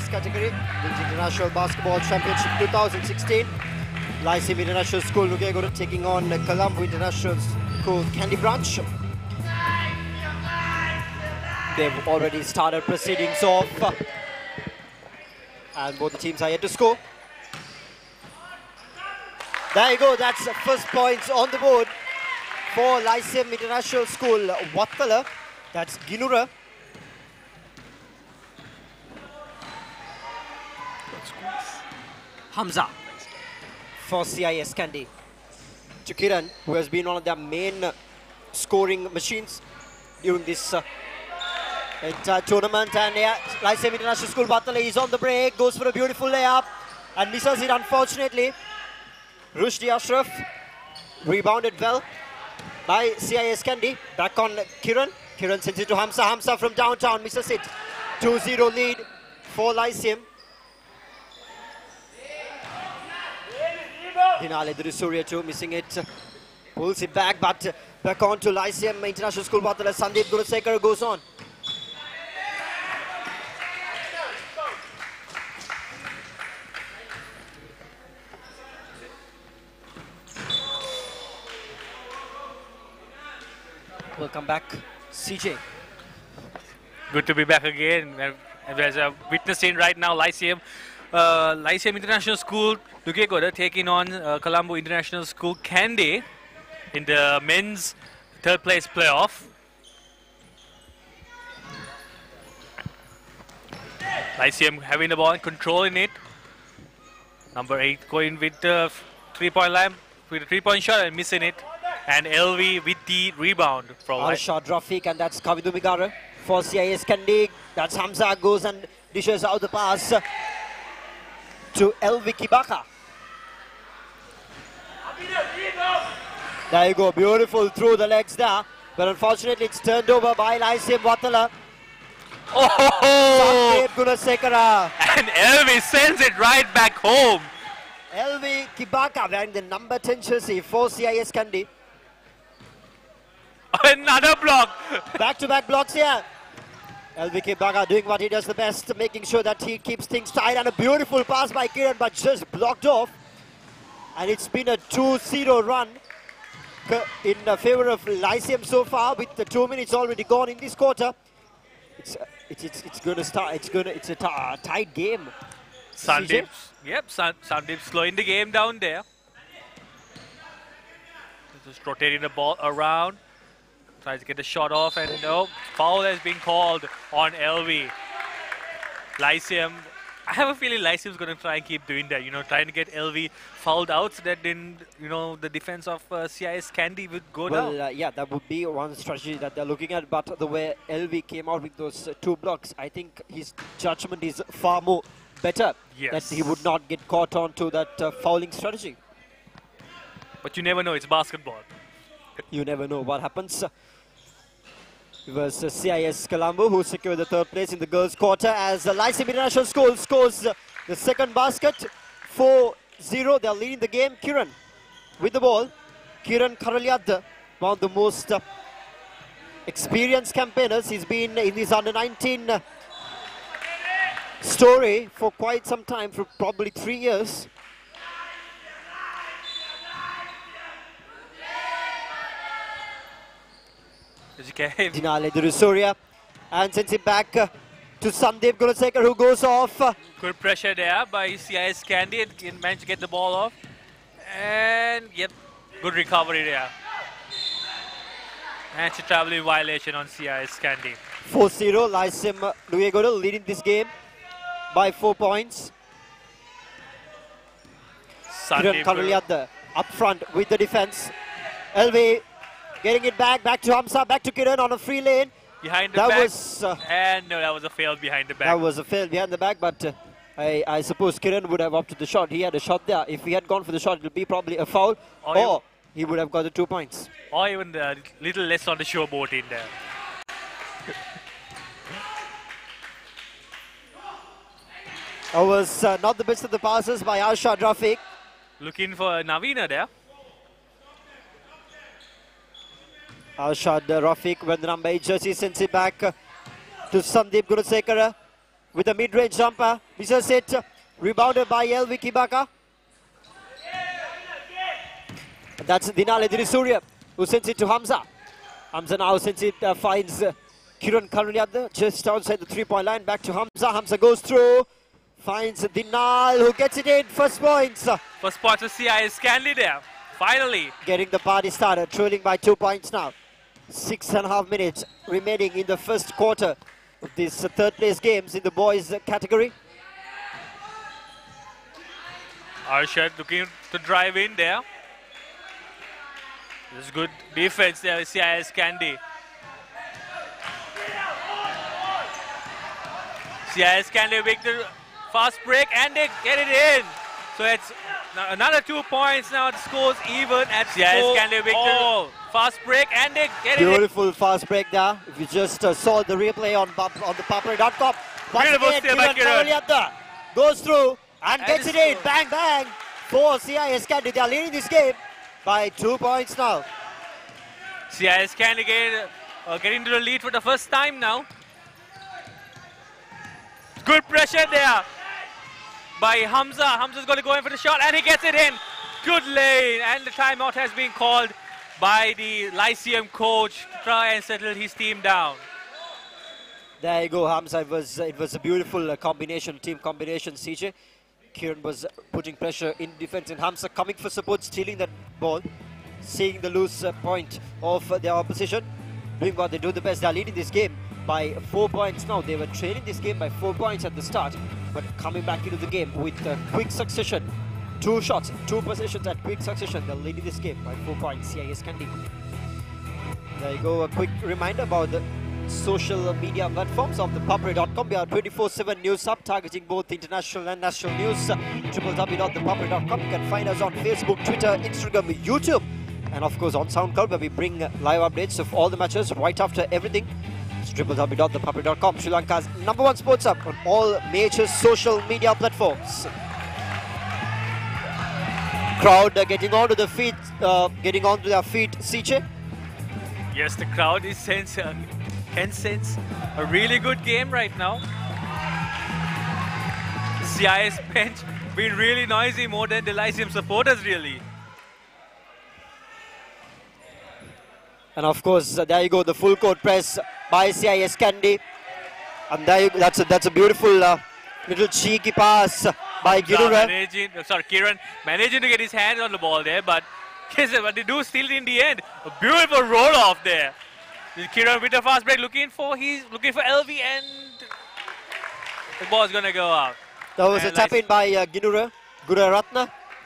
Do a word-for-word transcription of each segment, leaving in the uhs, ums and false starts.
S category, Leeds International Basketball Championship two thousand sixteen. Lyceum International School Nugegoda taking on Colombo International School Kandy branch. They've already started proceedings off, and both the teams are yet to score. There you go, that's the first points on the board for Lyceum International School Wattala. That's Ginura. Hamza for C I S Kandy. To Kiran, who has been one of their main uh, scoring machines during this uh, entire tournament. And yeah, Lyceum International School Wattala is on the break, goes for a beautiful layup and misses it unfortunately. Rushdie Ashraf rebounded well by C I S Kandy. Back on Kiran. Kiran sends it to Hamza. Hamza from downtown misses it. two zero lead for Lyceum. Dinale Durisuria too missing it. Pulls it back, but uh, back on to Lyceum International School Wattala. Sandeep Gunasekar goes on. Welcome back, C J. Good to be back again. As I'm witnessing right now, Lyceum, uh, Lyceum International School Nugegoda taking on uh, Colombo International School Kandy in the men's third place playoff. Lyceum having the ball and controlling it. Number eight going with the three-point line, with a three-point shot and missing it. And L V with the rebound from Arshad Rafiq, and that's Kavidu Migara for C I S Kandy. That's Hamza goes and dishes out the pass to L V Kibaka. There you go, beautiful through the legs there. But unfortunately it's turned over by Lyceum Wattala. Oh! Gunasekara. And L V sends it right back home. L V Kibaka wearing the number ten jersey for C I S Kandy. Another block. Back-to-back blocks here. L V Kibaka doing what he does the best, making sure that he keeps things tight, and a beautiful pass by Kiran, but just blocked off. And it's been a two zero run in favor of Lyceum so far, with the two minutes already gone in this quarter. It's uh, it's, it's it's going to start. It's going to it's a uh, tight game. Sandeep, yep, San, Sandeep slowing the game down there. Just rotating the ball around. Tries to get the shot off, and no, foul has been called on L V. Lyceum, I have a feeling Lyceum's going to try and keep doing that, you know, trying to get L V fouled out so that then, you know, the defense of uh, C I S Kandy would go well, down. Well, uh, yeah, that would be one strategy that they're looking at, but the way L V came out with those uh, two blocks, I think his judgment is far more better. Yes. That he would not get caught on to that uh, fouling strategy. But you never know, it's basketball. You never know what happens. It was uh, C I S Colombo who secured the third place in the girls' quarter as uh, Lyceum International School scores uh, the second basket. four zero, they're leading the game. Kiran with the ball. Kiran Karalyad, one of the most uh, experienced campaigners. He's been in his under nineteen uh, story for quite some time, for probably three years. Dinale Durusoria, and sends it back uh, to Sandeep Gunasekar, who goes off. Uh, Good pressure there by C I S Kandy, and managed to get the ball off. And yep, good recovery there. Anti-traveling violation on C I S Kandy. four zero, Lyceum Nugegoda leading this game by four points. Kiran Karalyad up front with the defense. L V getting it back, back to Hamza, back to Kiran on a free lane. Behind the that back. Was, uh, and no, that was a fail behind the back. That was a fail behind the back, but uh, I, I suppose Kiran would have opted the shot. He had a shot there. If he had gone for the shot, it would be probably a foul, or, or he would have got the two points. Or even a little less on the showboat in there. That was uh, not the best of the passes by Arshad Rafiq. Looking for Navina there. Arshad Rafiq with the number eight jersey sends it back uh, to Sandeep Gunasekara with a mid-range jumper. Misses it. Rebounded by L V Kibaka. That's Dinale Dirisurya who sends it to Hamza. Hamza now sends it, uh, finds uh, Kiran Karunyadda just outside the three-point line. Back to Hamza. Hamza goes through. Finds Dinal who gets it in. First points. First points for C I S Kandy there. Finally. Getting the party started. Trailing by two points now. Six and a half minutes remaining in the first quarter of this uh, third place games in the boys uh, category. Arshad looking to drive in there. This is good defense there with C I S Kandy. C I S Kandy make the fast break and they get it in. So it's another two points now. The score's even at C I S Kandy make the fast break and they get it in. Beautiful fast break there. If you just uh, saw the replay on, on the papare dot com. Beautiful steal by Kiran. Goes through and, and gets it in. Bang, bang. For C I S Kandy. They are leading this game by two points now. C I S Kandy get, uh, getting to the lead for the first time now. Good pressure there by Hamza. Hamza's going to go in for the shot and he gets it in. Good lane, and the timeout has been called by the Lyceum coach to try and settle his team down. There you go, Hamza. It was, it was a beautiful uh, combination, team combination, C J. Kiran was putting pressure in defense and Hamza coming for support, stealing that ball, seeing the loose uh, point of uh, their opposition, doing what they do the best. They are leading this game by four points now. They were trailing this game by four points at the start, but coming back into the game with a quick succession. Two shots, two possessions at quick succession. They're leading this game by four points. C I S Kandy. There you go. A quick reminder about the social media platforms of the papare dot com. We are twenty-four seven news hub targeting both international and national news. w w w dot the papare dot com. You can find us on Facebook, Twitter, Instagram, YouTube, and of course on SoundCloud, where we bring live updates of all the matches right after everything. It's w w w dot the papare dot com, Sri Lanka's number one sports hub on all major social media platforms. Crowd uh, getting onto the feet, uh, getting onto their feet, C J. Yes, the crowd is sense, uh, can sense a really good game right now. The C I S bench been really noisy, more than the Lyceum supporters really. And of course, uh, there you go, the full court press by C I S Kandy. And there you, that's a, that's a beautiful uh, little cheeky pass by Girura. Managing, sorry, Kiran managing to get his hands on the ball there, but but they do steal it in the end. A beautiful roll off there. Kiran with a fast break, looking for he's looking for L V, and the ball's gonna go out. That was and a tap in by uh, Ginura, Gunaratna.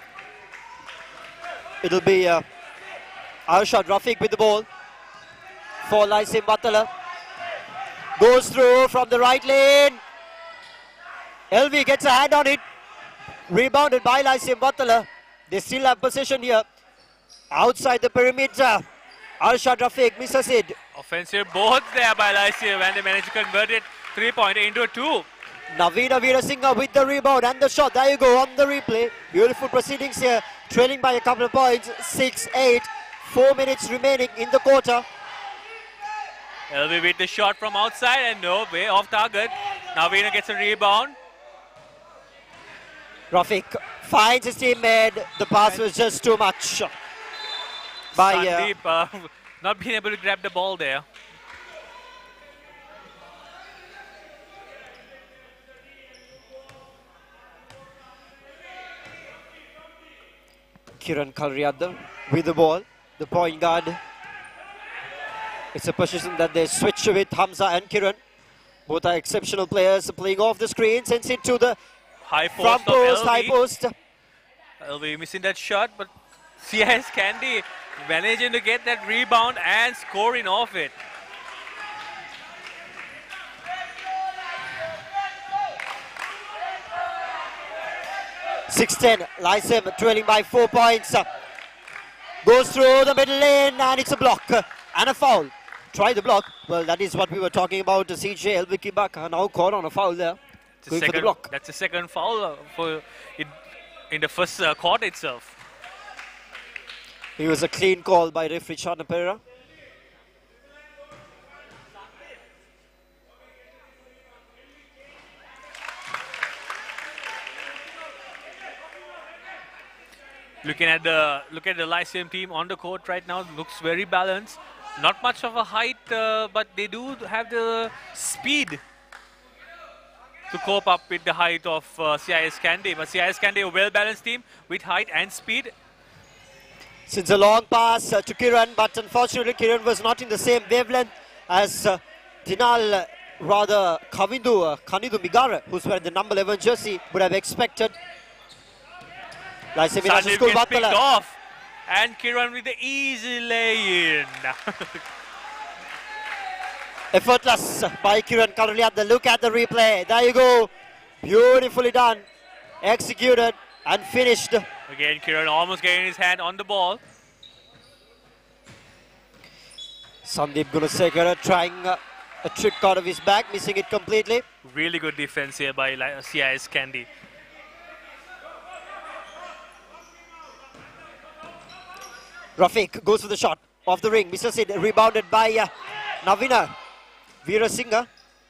It'll be uh, Arshad Rafiq with the ball for Lyceum Batala. Goes through from the right lane. L V gets a hand on it. Rebounded by Lyceum Batala. They still have possession here. Outside the perimeter. Arshad Rafiq misses it. Offensive boards there by Lyceum, and they managed to convert it three-pointer into a two. Navina Veerasinghe with the rebound and the shot. There you go on the replay. Beautiful proceedings here. Trailing by a couple of points. six eight. Four minutes remaining in the quarter. L V with the shot from outside and no, way off target. Navina gets a rebound. Rafiq finds his teammate. The pass was just too much. By uh, Sandeep uh, not being able to grab the ball there. Kiran Kalriyadda with the ball, the point guard. It's a position that they switch with Hamza and Kiran. Both are exceptional players playing off the screen, sends it to the high post front post, of high post. L V missing that shot, but C I S Kandy managing to get that rebound and scoring off it. six ten, Lyceum trailing by four points. Goes through the middle lane and it's a block and a foul. Try the block. Well, that is what we were talking about. C J L V Kibaka now caught on a foul there. Going Second, for the block. That's the second foul uh, for it in the first uh, quarter itself. It was a clean call by referee Chana Pereira. Looking at the look at the Lyceum team on the court right now, looks very balanced. Not much of a height, uh, but they do have the speed to cope up with the height of uh, C I S Kandy. But C I S Kandy, a well-balanced team with height and speed. Since a long pass uh, to Kiran, but unfortunately Kiran was not in the same wavelength as uh, Dinal, uh, rather Kavindu, uh, Kanidu Migara, who's wearing the number eleven jersey, would have expected. Lyceum has a Sandeep school gets picked Battala. off. And Kiran with the easy lay-in. Effortless by Kiran Karulyada. Look at the replay. There you go. Beautifully done. Executed and finished. Again, Kiran almost getting his hand on the ball. Sandeep Gunasekara trying uh, a trick out of his back, missing it completely. Really good defense here by C I S Kandy. Rafiq goes for the shot off the ring, misses it, rebounded by uh, Navina Veerasinghe.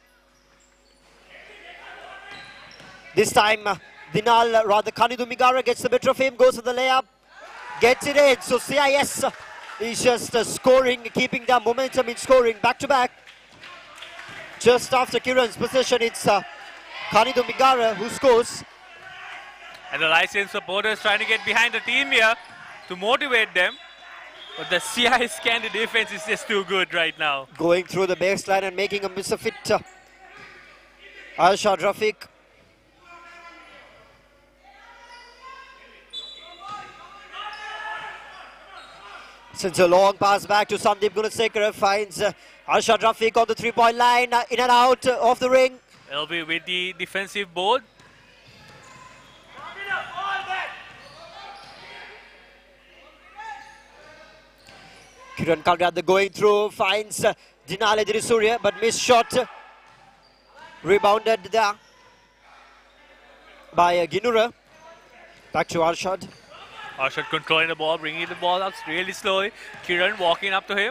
This time, uh, Dinal, uh, rather Kanidu Migara gets the better of him, goes for the layup, gets it in. So C I S uh, is just uh, scoring, keeping their momentum in scoring back to back. Just after Kiran's possession, it's uh, Kanidu Migara who scores. And the Lyceum supporters trying to get behind the team here to motivate them. But the C I S Kandy defense is just too good right now. Going through the baseline and making a miss of it. Uh, Arshad Rafiq. Since a long pass back to Sandeep Gunasekara, finds uh, Arshad Rafiq on the three-point line, uh, in and out uh, of the ring. L B with the defensive board. Kiran Karulyada going through, finds uh, Dinal Edirisurya, but missed shot. Uh, rebounded there by uh, Ginura. Back to Arshad. Arshad controlling the ball, bringing the ball up really slowly. Kiran walking up to him.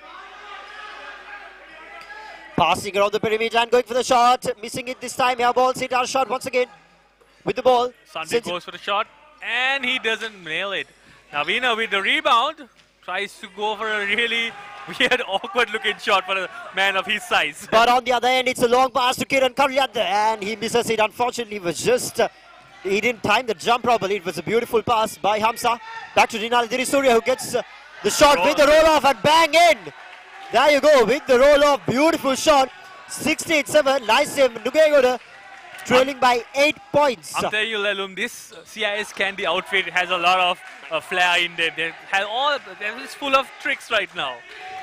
Passing around the perimeter and going for the shot. Missing it this time. Air ball hit Arshad once again with the ball. Sandeep goes for the shot and he doesn't nail it. Navina with the rebound tries to go for a really weird, awkward looking shot for a man of his size. But on the other end, it's a long pass to Kiran Karulyada and he misses it. Unfortunately, it was just, uh, he didn't time the jump properly. It was a beautiful pass by Hamza. Back to Dinal Edirisurya who gets uh, the shot Roll. with the roll off and bang in. There you go, with the roll off, beautiful shot. sixteen seven, Lyceum Nugegoda trailing by eight points. I'm telling you, Lelum, this C I S Kandy outfit has a lot of uh, flair in them. They have all, they're just full of tricks right now.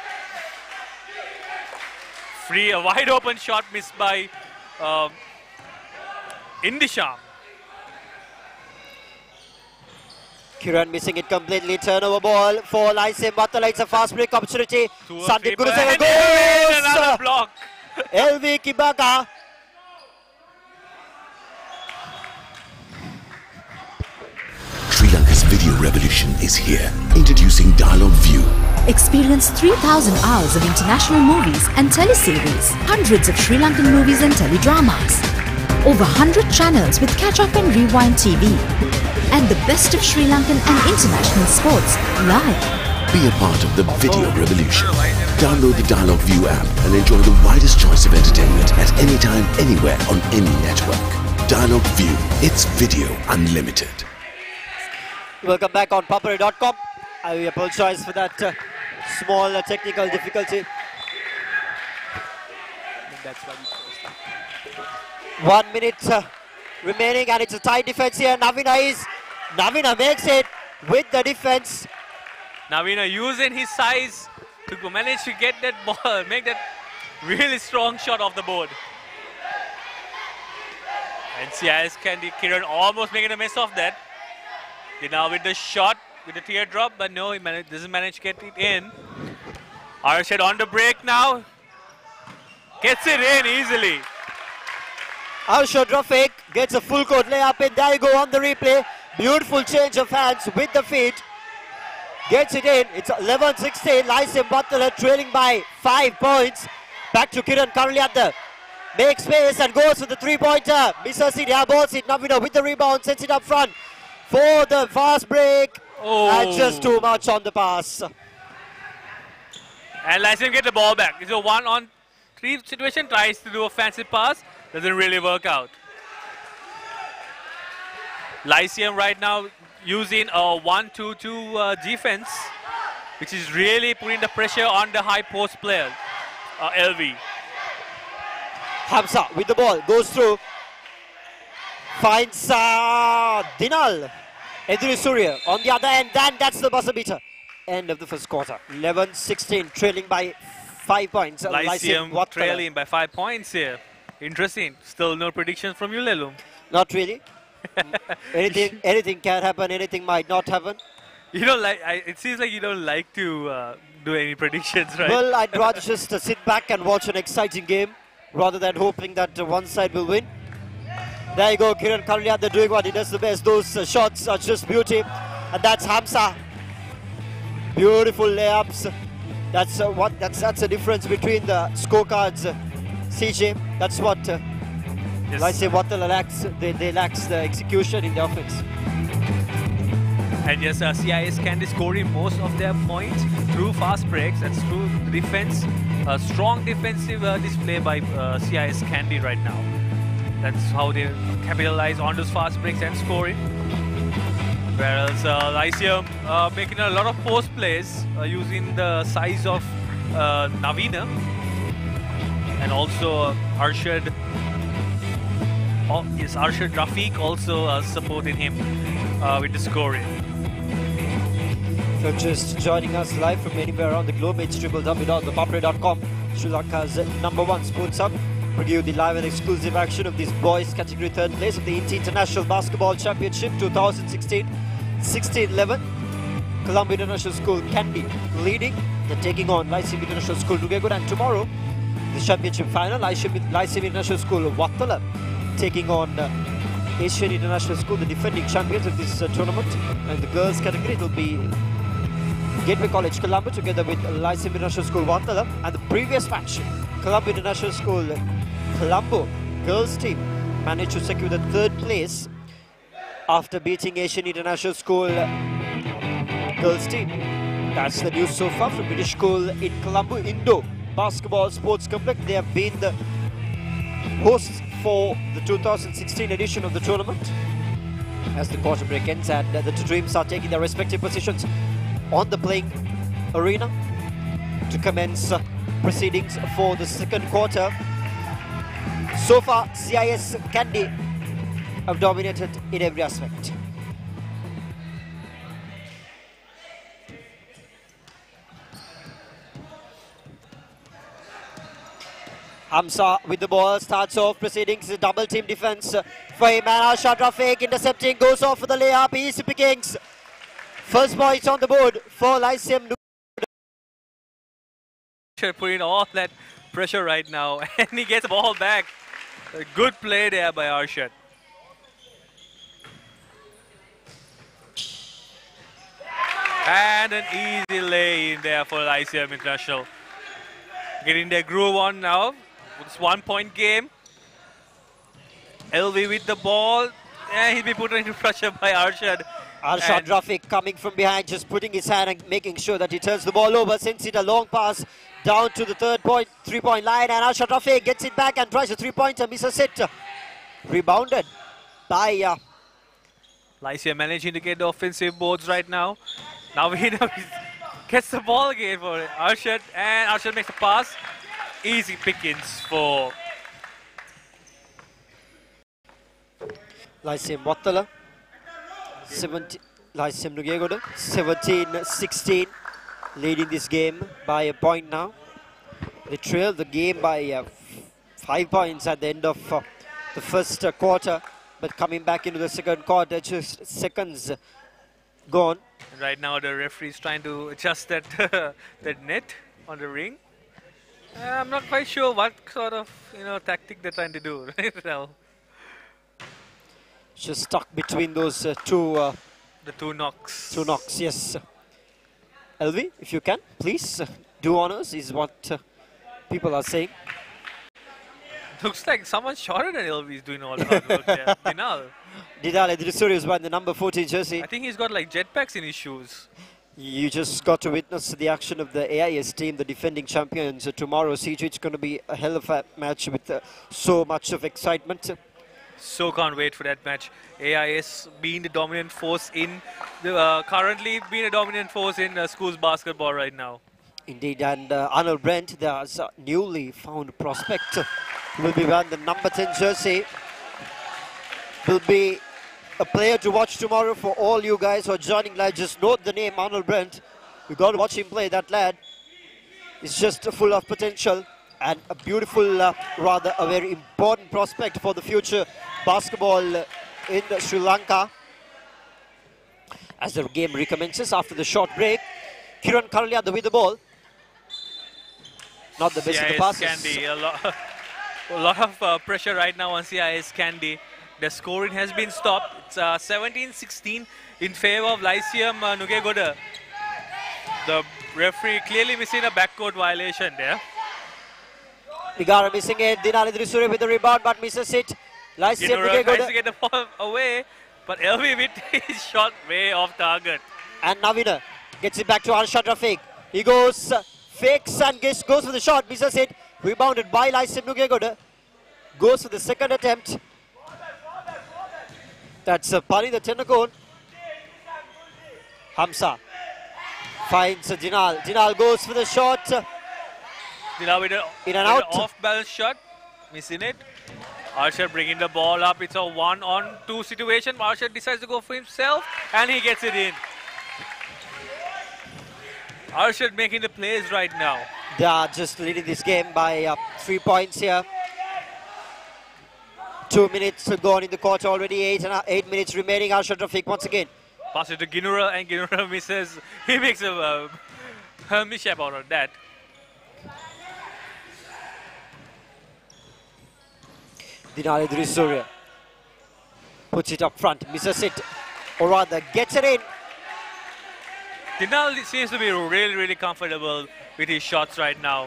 Free, a wide open shot missed by um, Indisham. Kiran missing it completely. Turnover ball for Lyceum Battala. It's a fast break opportunity. Sandeep Gunasekara goes. Another block. L V Kibaka. Sri Lanka's video revolution is here. Introducing Dialogue View. Experience three thousand hours of international movies and teleseries, hundreds of Sri Lankan movies and teledramas, over one hundred channels with catch-up and rewind T V, and the best of Sri Lankan and international sports live. Be a part of the video revolution. Download the Dialogue View app and enjoy the widest choice of entertainment at any time, anywhere, on any network. Dialogue View. It's video unlimited. Welcome back on Papare dot com. I apologize for that uh, small uh, technical difficulty. One minute uh, remaining and it's a tight defense here. Navina is, Navina makes it with the defense. Navina using his size to manage to get that ball, make that really strong shot off the board. And C I S Kandy, Kiran almost making a mess of that. They now with the shot, with the teardrop, but no, he managed, doesn't manage to get it in. Arshad on the break now. Gets it in easily. Arshad Rafiq gets a full court layup and there you go on the replay. Beautiful change of hands with the feet. Gets it in. It's eleven sixteen. Lyceum Battala trailing by five points. Back to Kiran Karulyada. Makes space and goes for the three-pointer. Misses it, airballs it. Navina with the rebound, sets it up front for the fast break Oh. And just too much on the pass. And Lyceum get the ball back. It's a one on three situation, tries to do a fancy pass, doesn't really work out. Lyceum right now using a one two two uh, defense, which is really putting the pressure on the high post player, uh, L V. Hamza with the ball, goes through, finds uh, Dinal. Edri Surya on the other end, and that's the buzzer beater. End of the first quarter. eleven sixteen, trailing by five points. Lyceum Lyceum trailing by five points here. Interesting. Still no predictions from you, Lelum. Not really. anything, anything can happen. Anything might not happen. You don't like. I, it seems like you don't like to uh, do any predictions, right? Well, I'd rather just uh, sit back and watch an exciting game rather than hoping that uh, one side will win. There you go, Kiran Karulia, they're doing what he does the best. Those uh, shots are just beauty. And that's Hamza. Beautiful layups. That's uh, what. That's that's the difference between the scorecards. Uh, C J. That's what. Uh, Yes. Lyceum Wattala lacks. They they lacks the execution in the offense. And yes, uh, C I S Kandy scoring most of their points through fast breaks. That's through the defense. A strong defensive uh, display by uh, C I S Kandy right now. That's how they capitalize on those fast breaks and scoring. Whereas uh, Lyceum uh, making a lot of post plays uh, using the size of uh, Navina and also uh, Arshad. Oh, yes, Arshad Rafiq also uh, supporting him uh, with the scoring. If you're just joining us live from anywhere around the globe, it's w w w dot the papare dot com, Sri Lanka's number one sports hub. Bring you the live and exclusive action of this boys category third place of the Inter International Basketball Championship twenty sixteen sixteen eleven. Colombo International School Kandy leading. They're taking on Lyceum International School Nugegoda, and tomorrow the championship final, Lyceum, Lyceum International School Wattala taking on uh, Asian International School, the defending champions of this uh, tournament. And the girls category, it will be Gateway College Colombo together with Lyceum International School Wattala. And the previous match, Colombo International School Colombo girls team managed to secure the third place after beating Asian International School girls team. That's the news so far from British School in Colombo Indo Basketball Sports Complex. They have been the hosts for the two thousand sixteen edition of the tournament. As the quarter break ends and uh, the two teams are taking their respective positions on the playing arena to commence uh, proceedings for the second quarter. So far, C I S Kandy have dominated in every aspect. Hamza with the ball, starts off proceedings, double team defense for him, and Arshad Rafiq intercepting, goes off for the layup, easy pickings. First point on the board for Lyceum. Putting all that pressure right now, and he gets the ball back. A good play there by Arshad. And an easy lay in there for Lyceum International. Getting their groove on now. It's one point game. L V with the ball. And he'll be put into pressure by Arshad. Arshad Rafiq coming from behind, just putting his hand and making sure that he turns the ball over, sends it a long pass down to the third point, three-point line, and Arshad Rafiq gets it back and tries a three-pointer, misses it. Rebounded by uh, Lyceum managing to get the offensive boards right now. Now he gets the ball again for Arshad, and Arshad makes a pass. Easy pickings for Lyceum Wattala. Lyceum Nugegoda, seventeen sixteen, leading this game by a point now. They trailed the game by uh, five points at the end of uh, the first uh, quarter, but coming back into the second quarter, just seconds gone. Right now the referee is trying to adjust that, that net on the ring. Uh, I'm not quite sure what sort of you know tactic they're trying to do right now. Just stuck between those uh, two uh, the two knocks. Two knocks, yes. L V, if you can, please uh, do honors, is what uh, people are saying. Looks like someone shorter than L V is doing all the hard work there. Dinal. Didale Drissuri is wearing the number fourteen jersey. I think he's got like jetpacks in his shoes. You just got to witness the action of the A I S team, the defending champions. Uh, tomorrow, C G, it's going to be a hell of a match with uh, so much of excitement. So can't wait for that match. A I S being the dominant force in, the, uh, currently being a dominant force in uh, schools basketball right now. Indeed, and uh, Arnold Brent, there's a newly found prospect, uh, will be wearing the number ten jersey. Will be a player to watch tomorrow for all you guys who are joining live. Just note the name Arnold Brent. You got to watch him play. That lad is just full of potential and a beautiful, uh, rather a very important prospect for the future basketball uh, in Sri Lanka. As the game recommences after the short break, Kiran Karliada with the ball. Not the best C I S of the passes. Kandy, a lot, a lot of uh, pressure right now on C I S Kandy. The scoring has been stopped. It's seventeen sixteen uh, in favor of Lyceum uh, Nugegoda. The referee clearly missing a backcourt violation there. Pigara missing it. Dinali Drissuri with the rebound but misses it. Lyceum Nugegoda tries to Nugegoda. get the ball away, but L V with his shot way off target. And Navina gets it back to Arshad Rafiq. He goes, uh, fakes and gets, goes for the shot, misses it. Rebounded by Lyceum Nugegoda. Goes for the second attempt. That's uh, Pani the Tenakon. Hamza finds uh, Dinal. Dinal goes for the shot. Uh, Dinal with, a, in and with out. an off-balance shot, missing it. Arshad bringing the ball up. It's a one-on-two situation. Arshad decides to go for himself, and he gets it in. Arshad making the plays right now. They are just leading this game by uh, three points here. Two minutes gone in the quarter already. Eight and uh, eight minutes remaining. Arshad Rafiq once again. Pass it to Ginura, and Ginura misses. He makes a, uh, a mishap out of that. Dinali Drissuri puts it up front, misses it, or rather gets it in. Dinal seems to be really, really comfortable with his shots right now.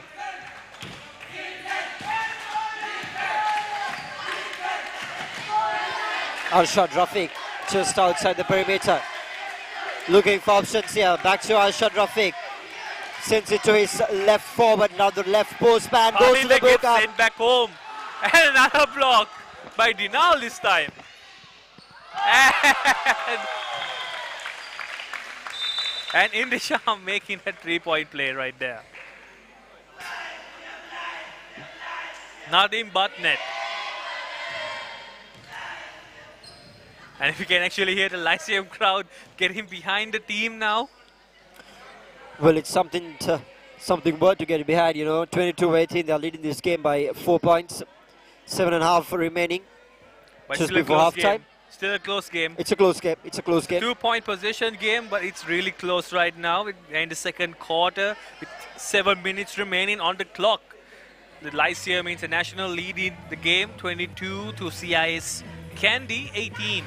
Arshad Rafiq just outside the perimeter. Looking for options here. Back to Arshad Rafiq. Sends it to his left forward. Now the left post man goes to the gets breakup. sent back home. And another block by Dinal this time. And, and Indisham making that three-point play right there. Nothing but net. And if you can actually hear the Lyceum crowd getting behind the team now. Well, it's something to, something worth to get behind, you know. twenty-two eighteen, they're leading this game by four points. Seven and a half remaining. But just still before a close half game. time. Still a close game. It's a close game. It's a close game. Two-point possession game, but it's really close right now. In the second quarter, with seven minutes remaining on the clock. The Lyceum International leading the game, twenty-two to C I S Kandy, eighteen.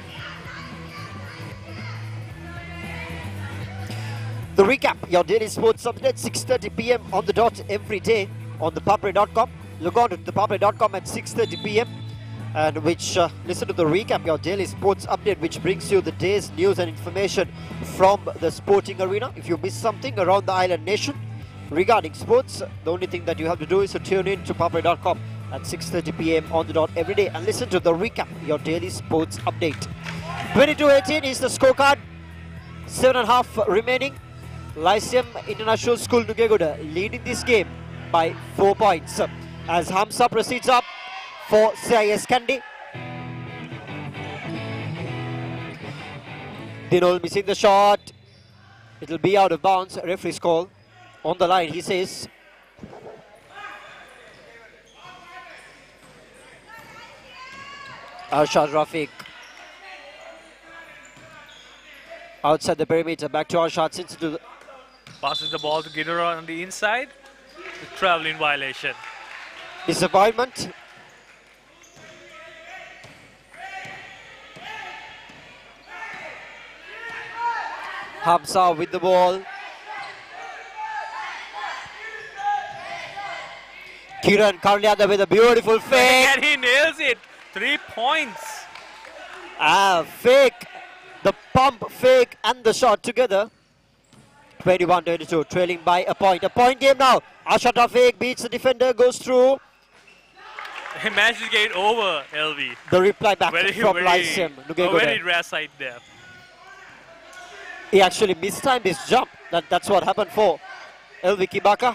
The recap, your daily sports update, six thirty p m on the dot every day on the papare dot com. Log on to the papare dot com at six thirty p m and which uh, listen to the recap, your daily sports update, which brings you the day's news and information from the sporting arena. If you miss something around the island nation regarding sports, the only thing that you have to do is to tune in to papare dot com at six thirty p m on the dot every day and listen to the recap, your daily sports update. twenty-two eighteen is the scorecard. Seven and a half remaining. Lyceum International School Nugegoda leading this game by four points as Hamza proceeds up for C I S Kandy. Dinol missing the shot. It'll be out of bounds. Referee's call on the line, he says. Arshad Rafiq outside the perimeter. Back to Arshad. Since to the Passes the ball to Ginura on the inside. The traveling violation. disappointment. Hamza with the ball. Kiran Karliada with a beautiful fake. And he nails it. Three points. Ah, fake. The pump, fake, and the shot together. twenty-one twenty-two, trailing by a point. A point game now. Ashot Rafiq beats the defender, goes through. He managed to get it over L V. The reply back Very, from very, Lyceum. a Nugegoda. very rare sight there. He actually mistimed his jump. That, that's what happened for L V Kibaka.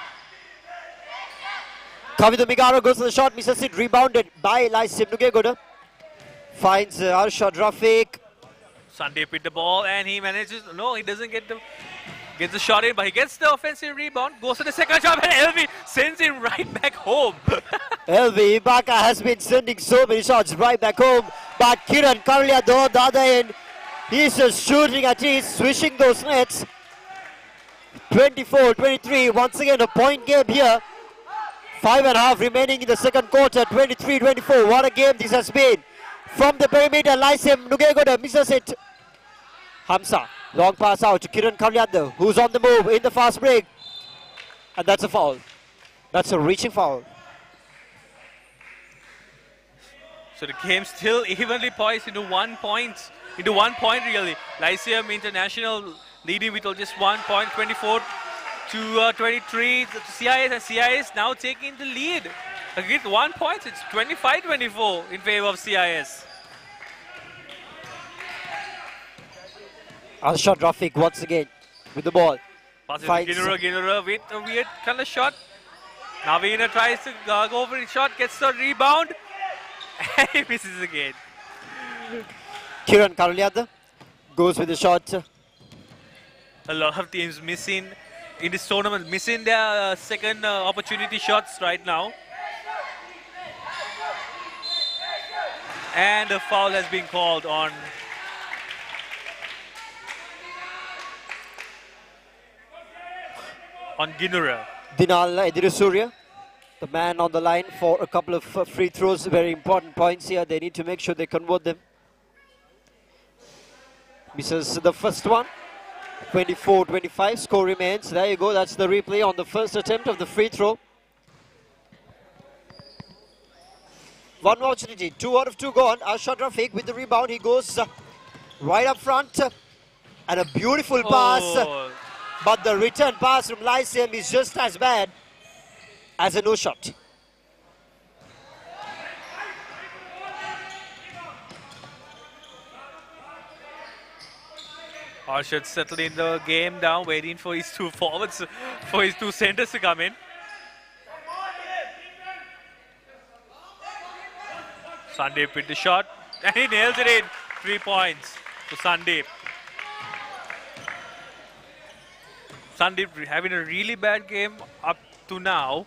Kavidu Migaro goes to the shot, misses it, rebounded by Lyceum. Nugegoda finds uh, Arshad Rafiq. Sandeep with the ball and he manages, no, he doesn't get the gets the shot in, but he gets the offensive rebound, goes to the second shot and L V sends him right back home. L V Ibaka has been sending so many shots right back home, but Kiran Karlia though, the other end, he's just shooting at ease, swishing those nets. twenty-four twenty-three, once again a point game here. Five and a half remaining in the second quarter, twenty-three twenty-four. What a game this has been. From the perimeter, Lyceum, Nugegoda misses it. Hamza, long pass out to Kiran Karyanda, who's on the move in the fast break. And that's a foul. That's a reaching foul. So the game still evenly poised into one point, into one point really. Lyceum International leading with just one point, twenty-four to uh, twenty-three. To C I S, and C I S now taking the lead. Again, one point, it's twenty-five twenty-four in favor of C I S. Arshad Rafiq once again with the ball. Passes Finds- to Ginura, Ginura with a weird kind of shot. Navina tries to uh, go for his shot, gets the rebound, and he misses again. Kiran Karyanda goes with the shot. A lot of teams missing in this tournament, missing their uh, second uh, opportunity shots right now. And a foul has been called on on Ginura. Dinal Edirusurya, the man on the line for a couple of uh, free throws. Very important points here. They need to make sure they convert them. Misses the first one. twenty-four twenty-five. Score remains. There you go. That's the replay on the first attempt of the free throw. One more opportunity. Two out of two gone. Arshad Rafiq with the rebound. He goes uh, right up front. Uh, and a beautiful pass. Oh, But the return pass from Lyceum is just as bad as a no shot. Arshad settling the game down, waiting for his two forwards, for his two centers to come in. Sandeep with the shot, and he nails it in. Three points to Sandeep. Sandeep having a really bad game up to now.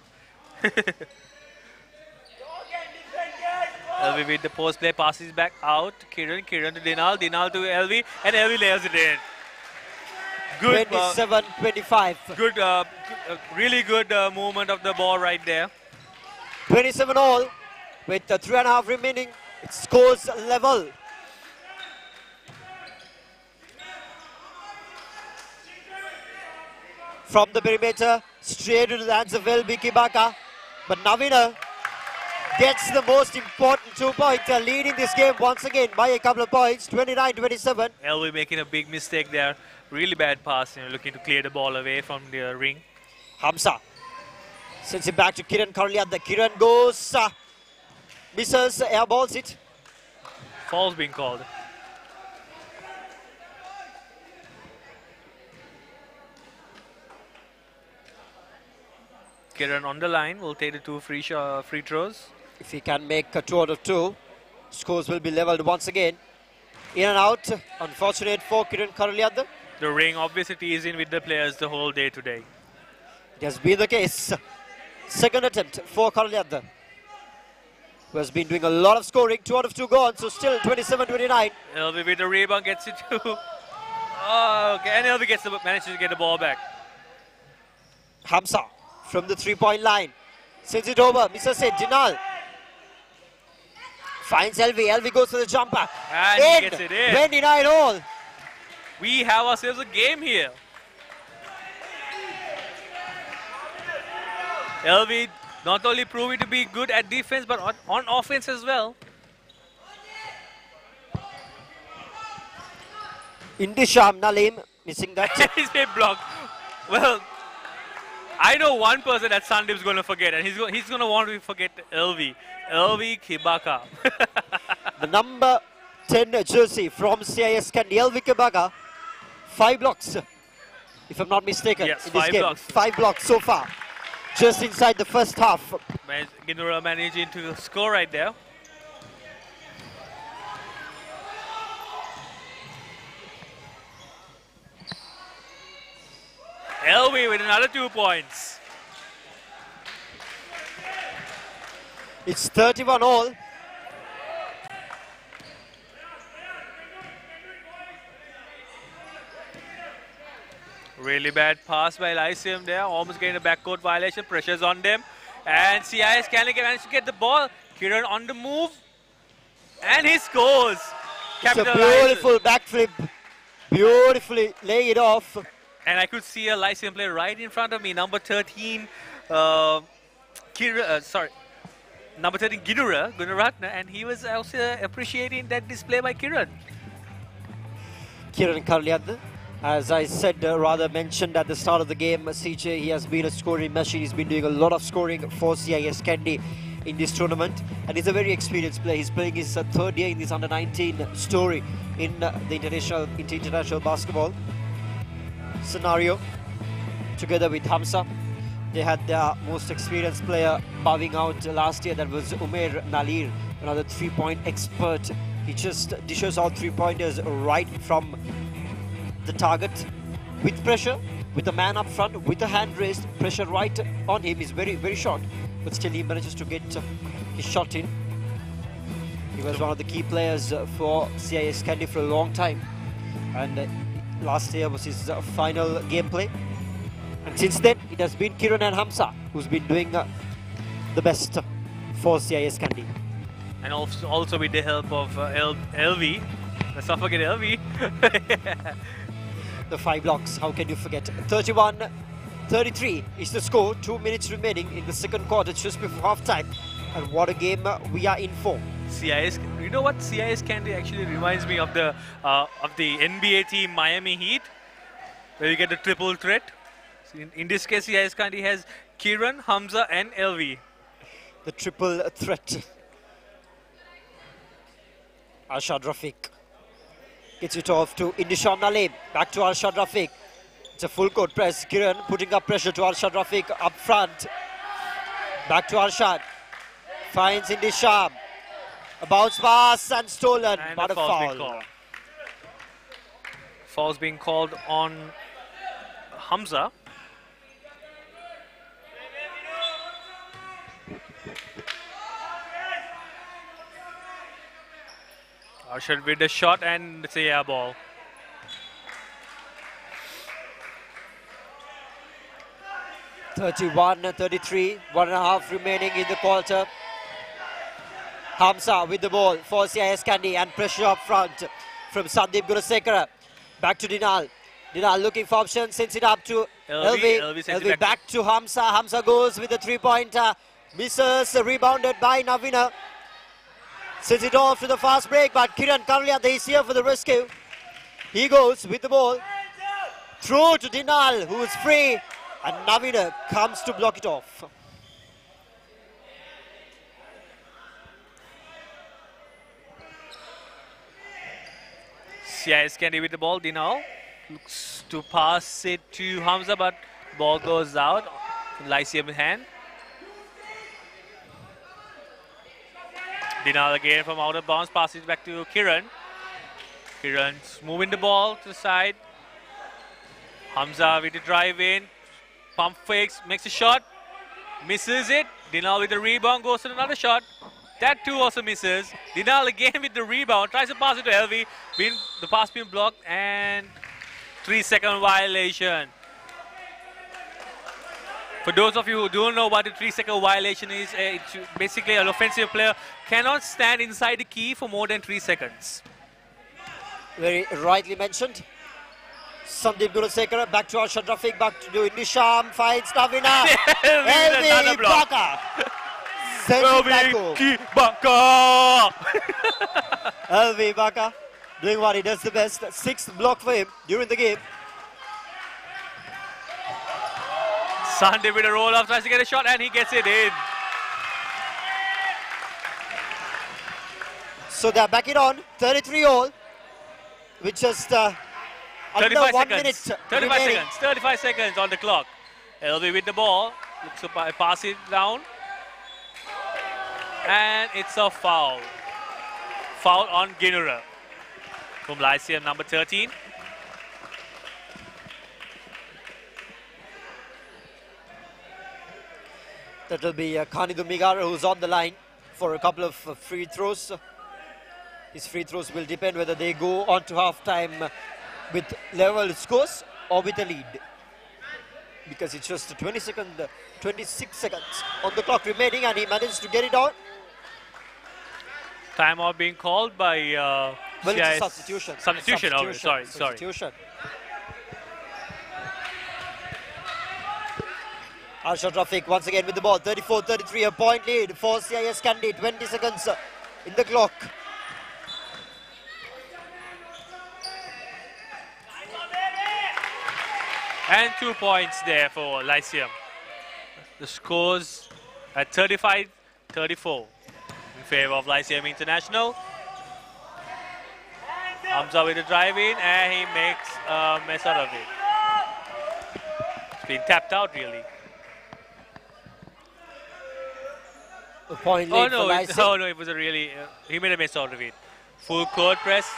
L V with the post play, passes back out. Kiran, Kiran to Dinal, Dinal to L V, and L V nails it in. Good, uh, twenty-seven twenty-five. good, uh, good uh, really good uh, movement of the ball right there. twenty-seven all with uh, three and a half remaining. It scores level. From the perimeter, straight into the hands of L B Kibaka. But Navina gets the most important two-pointer, leading this game once again by a couple of points, twenty-nine twenty-seven. L V making a big mistake there. Really bad pass, you know, looking to clear the ball away from the ring. Hamza sends it back to Kiran Karyanda. The Kiran goes, uh, misses, airballs it. Foul's being called. Kiran on the line will take the two free sh uh, free throws. If he can make a two out of two, scores will be leveled once again. In and out, unfortunate for Kiran Karyanda. The ring obviously teasing with the players the whole day today. It has been the case. Second attempt for Karyanda, who has been doing a lot of scoring. Two out of two gone, so still twenty-seven twenty-nine. L V with the rebound gets it to. Oh, okay, and L V gets the, manages to get the ball back. Hamza from the three-point line. Sends it over. Misses it. Dinal finds L V. L V goes to the jumper. And in. he gets it in. twenty-nine all. We have ourselves a game here. L V not only proving to be good at defense, but on, on offense as well. Indisham Nalim missing that. He's been blocked. Well, I know one person that Sandeep's going to forget, and he's, go he's going to want to forget L V. L V Kibaka. The number ten jersey from C I S Kandy, L V Kibaka. Five blocks, if I'm not mistaken, Yes, in this five game. blocks. Five blocks so far, just inside the first half. Ginura managing to score right there. L V with another two points. It's thirty-one all. Really bad pass by Lyceum there, almost getting a backcourt violation, pressure's on them. And C I S Kandy managed to get the ball. Kiran on the move. And he scores. It's a beautiful backflip. Beautifully laying it off. And I could see a Lyceum player right in front of me, number thirteen, uh, Kira, uh, sorry, number thirteen, Ginura, Gunaratna, and he was also appreciating that display by Kiran. Kiran Karliad, as I said, uh, rather mentioned at the start of the game, C J, he has been a scoring machine. He's been doing a lot of scoring for C I S Kandy in this tournament, and he's a very experienced player. He's playing his uh, third year in this under nineteen story in uh, the international, international basketball scenario. Together with Hamza, they had their most experienced player bowing out last year. That was Umair Nalir, another three-point expert. He just dishes out three-pointers right from the target with pressure, with a man up front, with a hand raised, pressure right on him. He's very, very short, but still he manages to get uh, his shot in. He was one of the key players uh, for C I S Kandy for a long time, and uh, last year was his uh, final gameplay. And since then, it has been Kiran and Hamza who's been doing uh, the best for C I S Kandy. And also, also with the help of uh, L LV. Let's not forget L V. The five blocks, how can you forget? thirty-one thirty-three is the score. Two minutes remaining in the second quarter, just before half-time. And what a game uh, we are in for. C I S, you know what? C I S Kandy actually reminds me of the uh, of the N B A team Miami Heat, where you get the triple threat. So in, in this case, C I S Kandy has Kiran, Hamza, and L V. The triple threat. Arshad Rafiq gets it off to Indisham Nalim. Back to Arshad Rafiq. It's a full court press. Kiran putting up pressure to Arshad Rafiq up front. Back to Arshad. Finds Indisham. A bounce pass and stolen. And But a foul's foul. being called. Foul's being called on Hamza. Arshad with the shot, and it's a air ball. thirty-one thirty-three. One and a half remaining in the quarter. Hamza with the ball for C I S Kandy, and pressure up front from Sandeep Gunasekara. Back to Dinal. Dinal looking for options, sends it up to L V. L V, L V back to Hamza. Hamza goes with the three-pointer. Misses, rebounded by Navina. Sends it off to the fast break, but Kiran Karliad is here for the rescue. He goes with the ball. Through to Dinal, who is free. And Navina comes to block it off. C I S Kandy with the ball. Dinal looks to pass it to Hamza, but ball goes out. Lyceum hand. Dinal again from out of bounds, passes back to Kiran. Kiran's moving the ball to the side. Hamza with the drive in. Pump fakes, makes a shot. Misses it. Dinal with the rebound, goes to another shot. That too also misses. Dinal again with the rebound, tries to pass it to L V. Been, the pass being blocked, and three second violation. For those of you who don't know what the three second violation is, uh, it's basically an offensive player cannot stand inside the key for more than three seconds. Very rightly mentioned. Sandeep Gunasekara back to Arshad Rafiq, back to Indisham, finds Navina. L V Baka. Sends it back home. Baka. L V Baka doing what he does the best. Sixth block for him during the game. Sandeep with a roll off, tries to get a shot and he gets it in. So they're back it on, thirty-three all, with just uh, under thirty-five one seconds. minute thirty-five remaining. seconds. thirty-five seconds on the clock. L V with the ball. Looks to pa- pass it down. And it's a foul. Foul on Ginura from Lyceum, number thirteen. That'll be uh, Kandy who's on the line for a couple of uh, free throws. His free throws will depend whether they go on to half-time uh, with level scores or with a lead. Because it's just twenty second, uh, twenty-six seconds on the clock remaining, and he managed to get it on. Timeout being called by uh, Well, C I S. it's a substitution. Substitution, A oh, sorry, sorry. substitution. Arshad Rafiq once again with the ball, thirty-four thirty-three, a point lead for C I S Kandy, twenty seconds uh, in the clock. And two points there for Lyceum. The scores at thirty-five thirty-four in favor of Lyceum International. Hamza with a drive in and he makes a mess out of it. It's been tapped out really. A point lead Oh for no, it, Lyceum. oh no, it was a really, uh, he made a mess out of it. Full court press.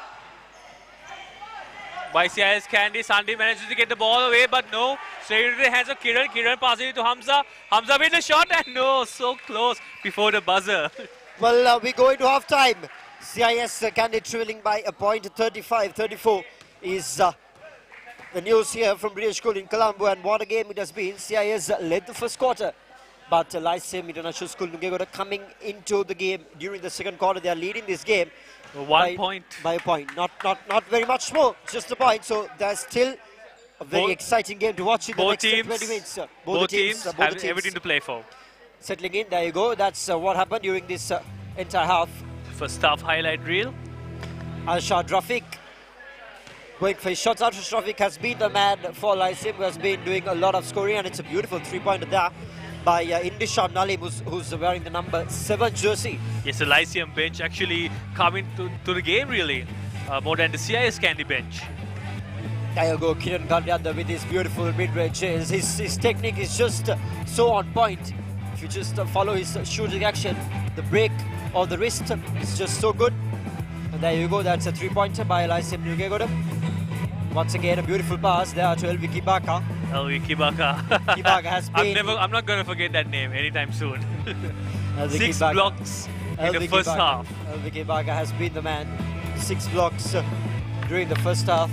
By C I S Kandy, Sandeep manages to get the ball away, but no. Straight into the hands of Kiran. Kiran passing it to Hamza. Hamza with the shot and no, so close before the buzzer. Well, uh, we go into half-time. C I S uh, Kandy trailing by a point, thirty-five thirty-four is uh, the news here from British School in Colombo, and what a game it has been. C I S led the first quarter, but uh, Lyceum International School Nugegoda coming into the game during the second quarter. They are leading this game. One by, point. By a point. Not, not, not very much more, just a point. So there's still a very Both- exciting game to watch in the Both next teams, twenty minutes. Uh, both, the teams, uh, both have the teams everything to play for. settling in. There you go. That's uh, what happened during this uh, entire half. First half highlight reel. Arshad Rafiq going for his shots. Arshad Rafiq has been the man for Lyceum, who has been doing a lot of scoring, and it's a beautiful three-pointer there by uh, Indisham Nalim, who's, who's wearing the number seven jersey. Yes, the Lyceum bench actually coming to, to the game really, uh, more than the C I S Kandy bench. There you go, Kiran Kandy with his beautiful mid-range. His, his, his technique is just uh, so on point. If you just uh, follow his uh, shooting action, the break or the wrist is just so good. And there you go, that's a three-pointer by Lyceum Nugegoda. Once again, a beautiful pass there to L V Kibaka. L V Kibaka. Kibaka has I'm been... never, I'm not going to forget that name anytime soon. L V Six Kibaka. blocks in L V the first Kibaka. half. L V Kibaka has been the man. Six blocks uh, during the first half.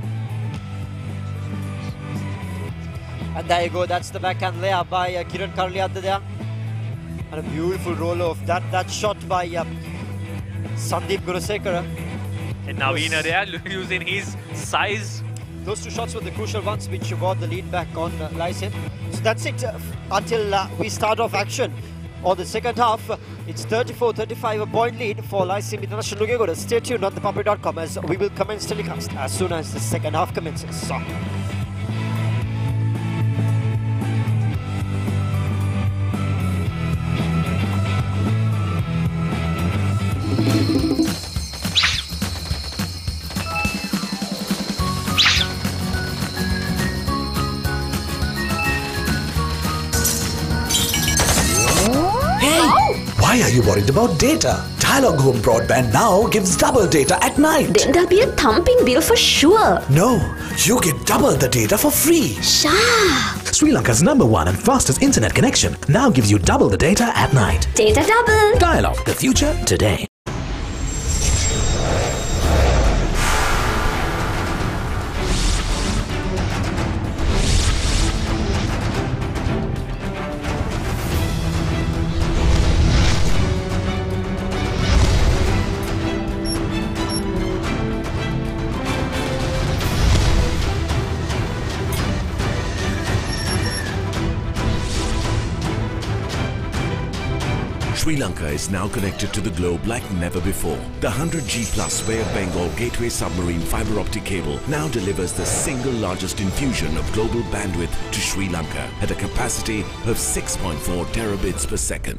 And there you go, that's the backhand layup by uh, Kiran Karliadda there. And a beautiful roll-off. That, that shot by uh, Sandeep Gunasekara. And Navina there using his size. Those two shots were the crucial ones which brought the lead back on uh, Lyceum. So that's it uh, until uh, we start off action on the second half. Uh, it's thirty-four thirty-five, a point lead for Lyceum International Nugegoda. Stay tuned on the papare dot com as we will commence telecast as soon as the second half commences. So. Why are you worried about data? Dialog Home Broadband now gives double data at night. Then there'll be a thumping bill for sure. No, you get double the data for free. Sha! Sri Lanka's number one and fastest internet connection now gives you double the data at night. Data double. Dialog, the future today. Sri Lanka is now connected to the globe like never before. The one hundred G plus Bay of Bengal Gateway Submarine Fiber Optic Cable now delivers the single largest infusion of global bandwidth to Sri Lanka at a capacity of six point four terabits per second.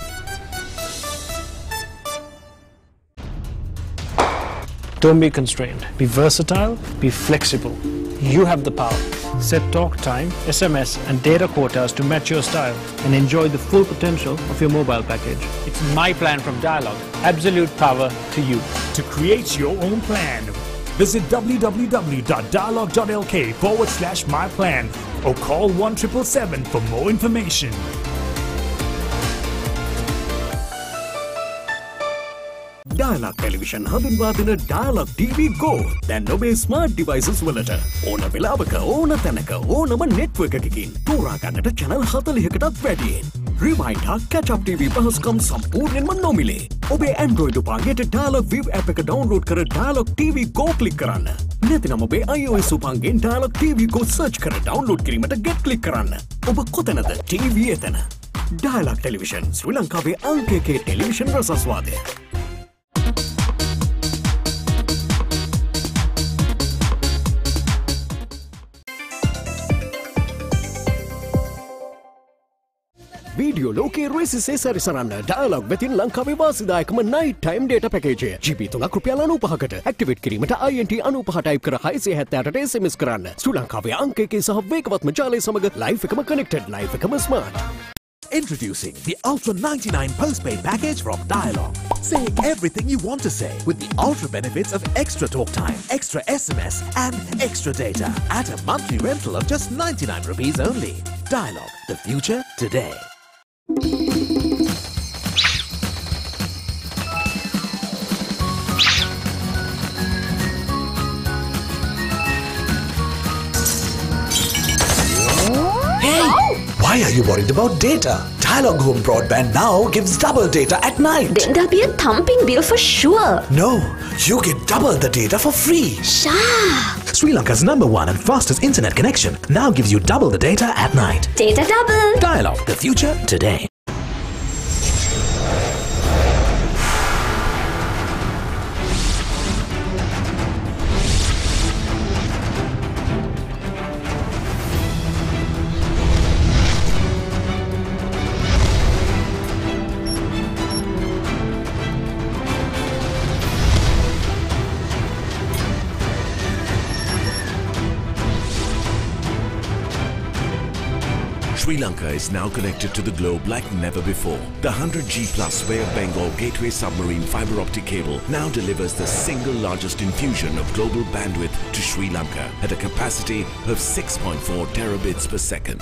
Don't be constrained. Be versatile, be flexible. You have the power. Set talk time, S M S and data quotas to match your style and enjoy the full potential of your mobile package. It's my plan from Dialog. Absolute power to you. To create your own plan, visit w w w dot dialog dot l k forward slash my plan or call one seven seven seven for more information. Dialog Television හඳුන්වා දෙන Dialog T V Go දැන් ඔබේ smart devices වලට ඕන වෙලාවක ඕන තැනක ඕනම network එකකින් තෝරා ගන්නට channel forty-කටත් වැඩියෙන්. Rewind හා catch up T V පහසුකම් සම්පූර්ණයෙන්ම නොමිලේ. ඔබේ Android උපංගයට Dialog View app එක download කර Dialog T V Go click කරන්න. නැතිනම් ඔබේ iOS උපංගෙන් Dialog T V Go search කර download කිරීමට get click කරන්න. ඔබ කොතැනද T V එතන. Dialog Television ශ්‍රී ලංකාවේ අංක එකේ ටෙලිවිෂන් රසස්වාදය. Video ලෝකේ රේසිසේ සැරිසරන්න Dialog වෙතින් ලංකාවේ වාසිදායකම night time data package G B තුනක් රුපියල් ninety-five කට ඇක්ටිවේට් කිරීමට I N T ninety-five type කර six seventy-eight ට S M S කරන්න. ශ්‍රී ලංකාවේ අංක එකේ සහ වේගවත්ම ජාලය සමග live එකම connected live එකම smart. Introducing the Ultra ninety-nine postpaid package from Dialog. Say everything you want to say with the ultra benefits of extra talk time, extra S M S and extra data at a monthly rental of just ninety-nine rupees only. Dialog, the future today. Why are you worried about data? Dialog Home Broadband now gives double data at night. Then there'll be a thumping bill for sure. No, you get double the data for free. Sha! Sri Lanka's number one and fastest internet connection now gives you double the data at night. Data double. Dialog, the future today. Sri Lanka is now connected to the globe like never before. The one hundred G plus Bay of Bengal Gateway Submarine Fiber Optic Cable now delivers the single largest infusion of global bandwidth to Sri Lanka at a capacity of six point four terabits per second.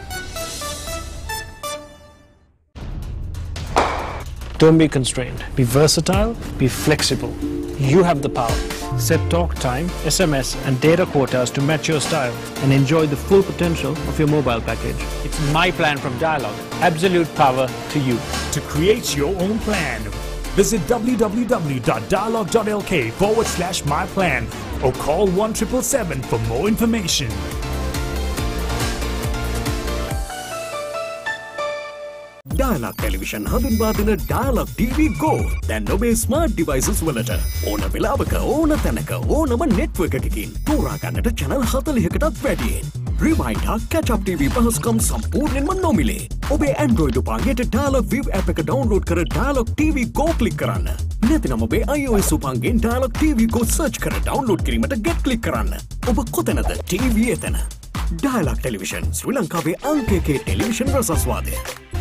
Don't be constrained. Be versatile, be flexible. You have the power. Set talk time, S M S and data quotas to match your style and enjoy the full potential of your mobile package. It's my plan from Dialog. Absolute power to you. To create your own plan, visit w w w dot dialog dot l k forward slash my plan or call one seven seven seven for more information. Dialog Television හඳුන්වා දෙන Dialog T V Go දැන් ඔබේ smart devices වලට ඕන වෙලාවක ඕන තැනක ඕනම network එකකින් තෝරා ගන්නට channel forty-කටත් වැඩියෙන්. Rewind හා catch up T V පහසුකම් සම්පූර්ණයෙන්ම නොමිලේ. ඔබේ Android උපංගයට Dialog View app එක download කර Dialog T V Go click කරන්න. නැතිනම් ඔබේ iOS උපංගෙන් Dialog T V Go search කර download කිරීමට get click කරන්න. ඔබ කොතැනද T V එතන. Dialog Television ශ්‍රී ලංකාවේ අංක එකේ ටෙලිවිෂන් රසස්වාදය.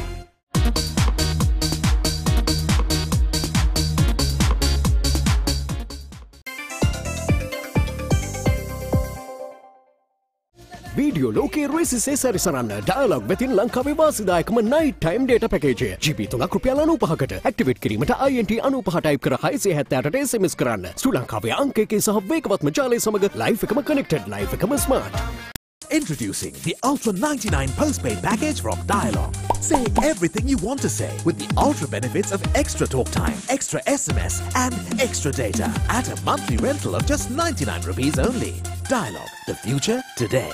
Video ලෝකේ රේසිසේ සැරිසරන්න Dialog වෙතින් ලංකාවේ වාසිදායකම night time data package G B තුනක් රුපියල් ninety-five කට ඇක්ටිවේට් කිරීමට I N T ninety-five type කර six seventy-eight ට S M S කරන්න. ශ්‍රී ලංකාවේ අංක එකේ සහ වේගවත්ම ජාලය සමග live එකම connected live එකම smart. Introducing the Ultra ninety-nine postpaid package from Dialog. Say everything you want to say with the ultra benefits of extra talk time, extra S M S and extra data at a monthly rental of just ninety-nine rupees only. Dialog, the future today.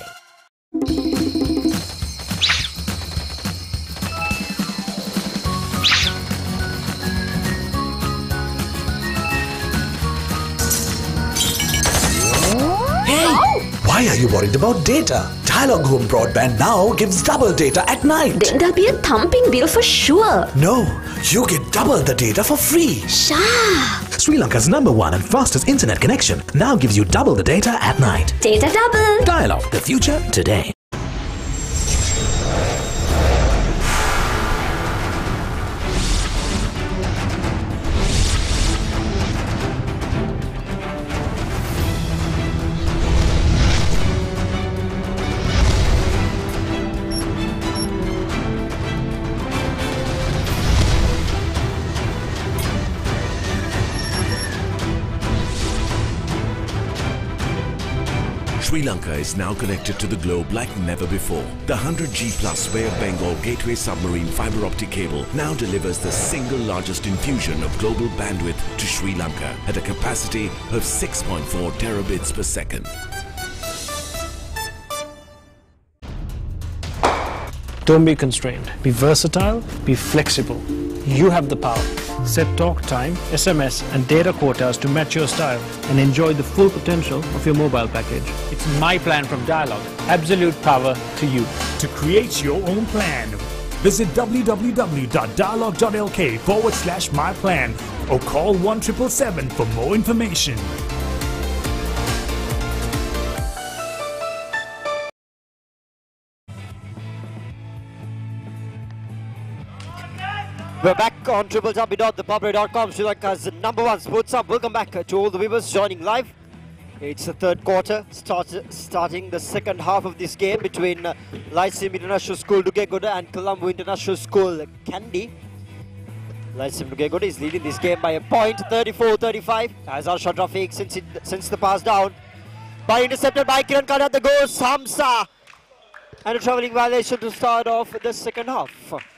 Why are you worried about data? Dialog Home Broadband now gives double data at night. Then there'll be a thumping bill for sure. No, you get double the data for free. Sha! Sri Lanka's number one and fastest internet connection now gives you double the data at night. Data double. Dialog, the future today. Sri Lanka is now connected to the globe like never before. The one hundred G plus Bay of Bengal Gateway Submarine Fibre Optic Cable now delivers the single largest infusion of global bandwidth to Sri Lanka at a capacity of six point four terabits per second. Don't be constrained. Be versatile, be flexible. You have the power. Set talk time, S M S and data quotas to match your style and enjoy the full potential of your mobile package. It's my plan from Dialog. Absolute power to you. To create your own plan, visit www.dialog.lk forward slash my plan or call one triple seven for more information. We're back on w w w dot the papare dot com, Sri Lanka's number one sports hub. Welcome back to all the viewers joining live. It's the third quarter, start, starting the second half of this game between uh, Lyceum International School Nugegoda and Colombo International School Kandy. Lyceum Nugegoda is leading this game by a point, thirty-four thirty-five, as Arshad Rafiq since, it, since the pass down. By intercepted by Kiran Kandy at the goal, Samsa. And a travelling violation to start off the second half.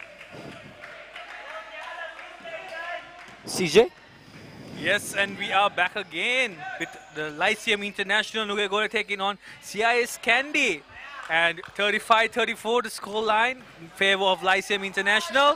C J? Yes, and we are back again with the Lyceum International Nugegoda taking on C I S Kandy. And thirty-five thirty-four the score line in favor of Lyceum International.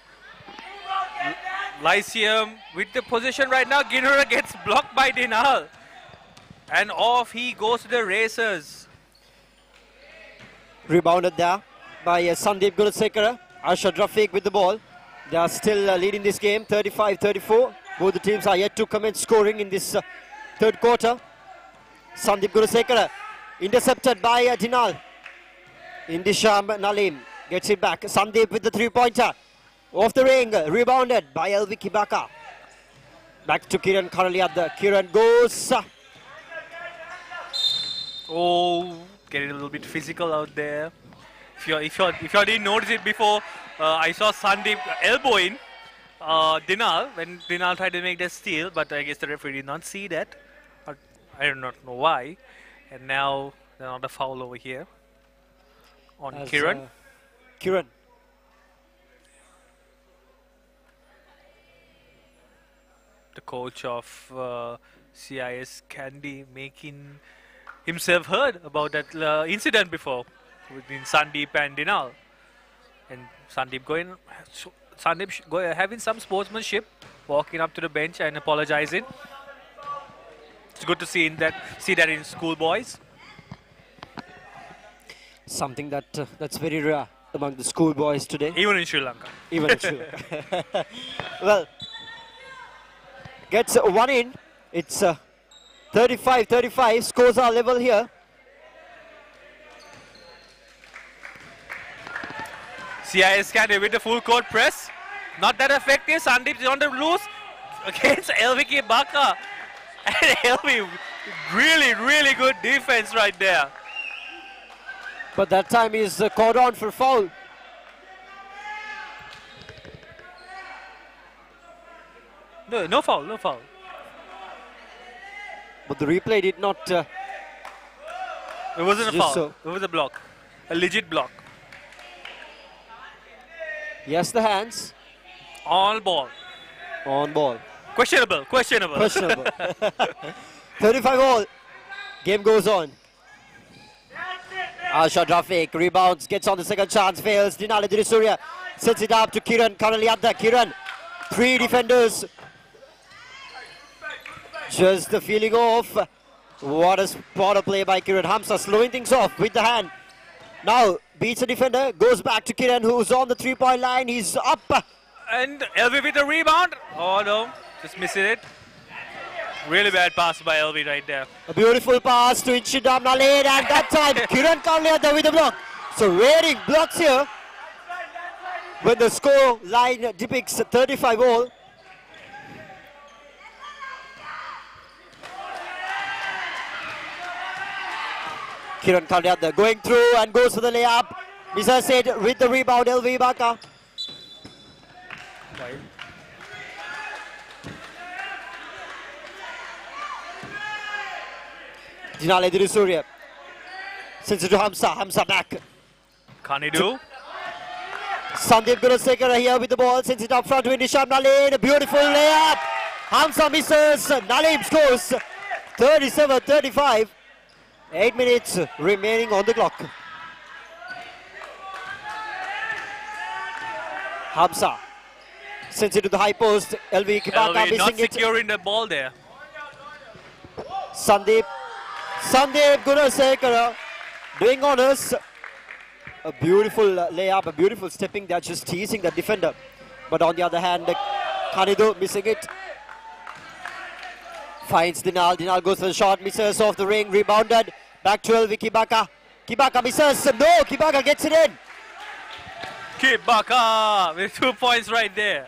Lyceum with the position right now. Ginura gets blocked by Dinal. And off he goes to the racers. Rebounded there by uh, Sandeep Gunasekara. Arshad Rafiq with the ball. They are still uh, leading this game, thirty-five thirty-four. Both the teams are yet to commence scoring in this uh, third quarter. Sandeep Gunasekara intercepted by uh, Dinal. Indisham Nalim gets it back. Sandeep with the three-pointer. Off the ring, rebounded by Elvi Kibaka. Back to Kiran Karaliadda. Kiran goes. Uh, oh, getting a little bit physical out there. If you if you if you didn't notice it before, uh, I saw Sandeep elbowing uh, Dinal when Dinal tried to make that steal, but I guess the referee did not see that. Or I do not know why. And now another foul over here on as, Kiran. Uh, Kiran. The coach of uh, C I S Kandy making himself heard about that uh, incident before between Sandeep and Dinal. And Sandeep going, Sandeep go, having some sportsmanship, walking up to the bench and apologizing. It's good to see in that see that in schoolboys. Something that uh, that's very rare among the schoolboys today. Even in Sri Lanka. Even in Sri Lanka. Well, gets uh, one in. It's thirty-five thirty-five. Scores are level here. C I S Kandy with the full court press. Not that effective. Sandeep is on the loose against Elvi Kibaka. And Elvi, really, really good defense right there. But that time he's uh, caught on for foul. No, no foul, no foul. But the replay did not... Uh, it wasn't a foul. So. It was a block. A legit block. Yes, the hands. On ball. On ball. Questionable, questionable. Questionable. thirty-five all. Game goes on. Arshad Rafiq rebounds, gets on the second chance, fails. Dinal Surya sets it up to Kiran Karaliadda. Kiran, three defenders. Just the feeling of What a spot of play by Kiran. Hamza slowing things off with the hand. Now beats the defender, goes back to Kiran, who's on the three-point line. He's up. And L V with the rebound. Oh no, just missing it. Really bad pass by L V right there. A beautiful pass to Inchidam Naled, and that time Kiran Kandy with the block. So raiding blocks here when the score line depicts thirty-five all. Kiran Kandy going through and goes for the layup. Misses it with the rebound, L V Baka. Dinale Dirisurya sends it to Hamza. Hamza back. Can't do. Sandeep Gunasekara here with the ball. Sends it up front to Nisham Nalim. A beautiful layup. Hamza misses. Nalim scores. thirty-seven thirty-five. Eight minutes remaining on the clock. Hamza sends it to the high post. L V Kibaka L V not missing it. securing the ball there. Sandeep. Sandeep Gunasekara doing honors. A beautiful uh, layup, a beautiful stepping there, just teasing the defender. But on the other hand, Kanido missing it. Finds Dinal. Dinal goes for the shot, misses off the ring, rebounded. Back to L V Kibaka. Kibaka misses. No, Kibaka gets it in. Kibaka with two points right there.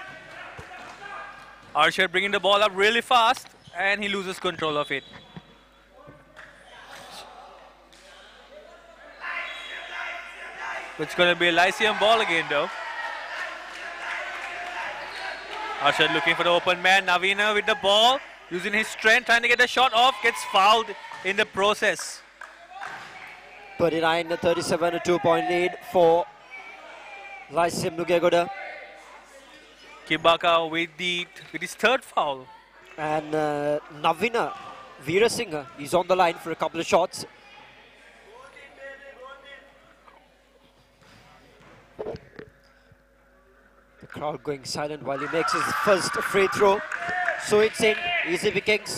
Archer bringing the ball up really fast and he loses control of it. It's going to be a Lyceum ball again though. Arshad looking for the open man. Navina with the ball, using his strength, trying to get the shot off, gets fouled in the process. thirty-nine thirty-seven, a two-point lead for Lyceum Nugegoda. Kibaka with, the, with his third foul. And uh, Navina Veerasinghe is on the line for a couple of shots. The crowd going silent while he makes his first free throw. So it's in. Easy Vikings.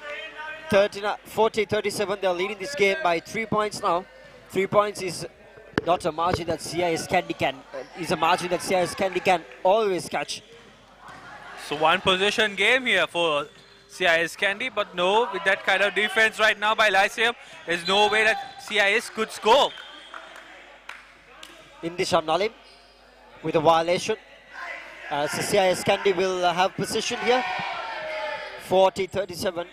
forty thirty-seven. They're leading this game by three points now. Three points is not a margin that C I S Kandy can. Uh, is a margin that C I S Kandy can always catch. So one possession game here for C I S Kandy, but no, with that kind of defense right now by Lyceum, there's no way that C I S could score. Indisham Nalim with a violation. As uh, C I S Kandy will uh, have position here. forty thirty-seven.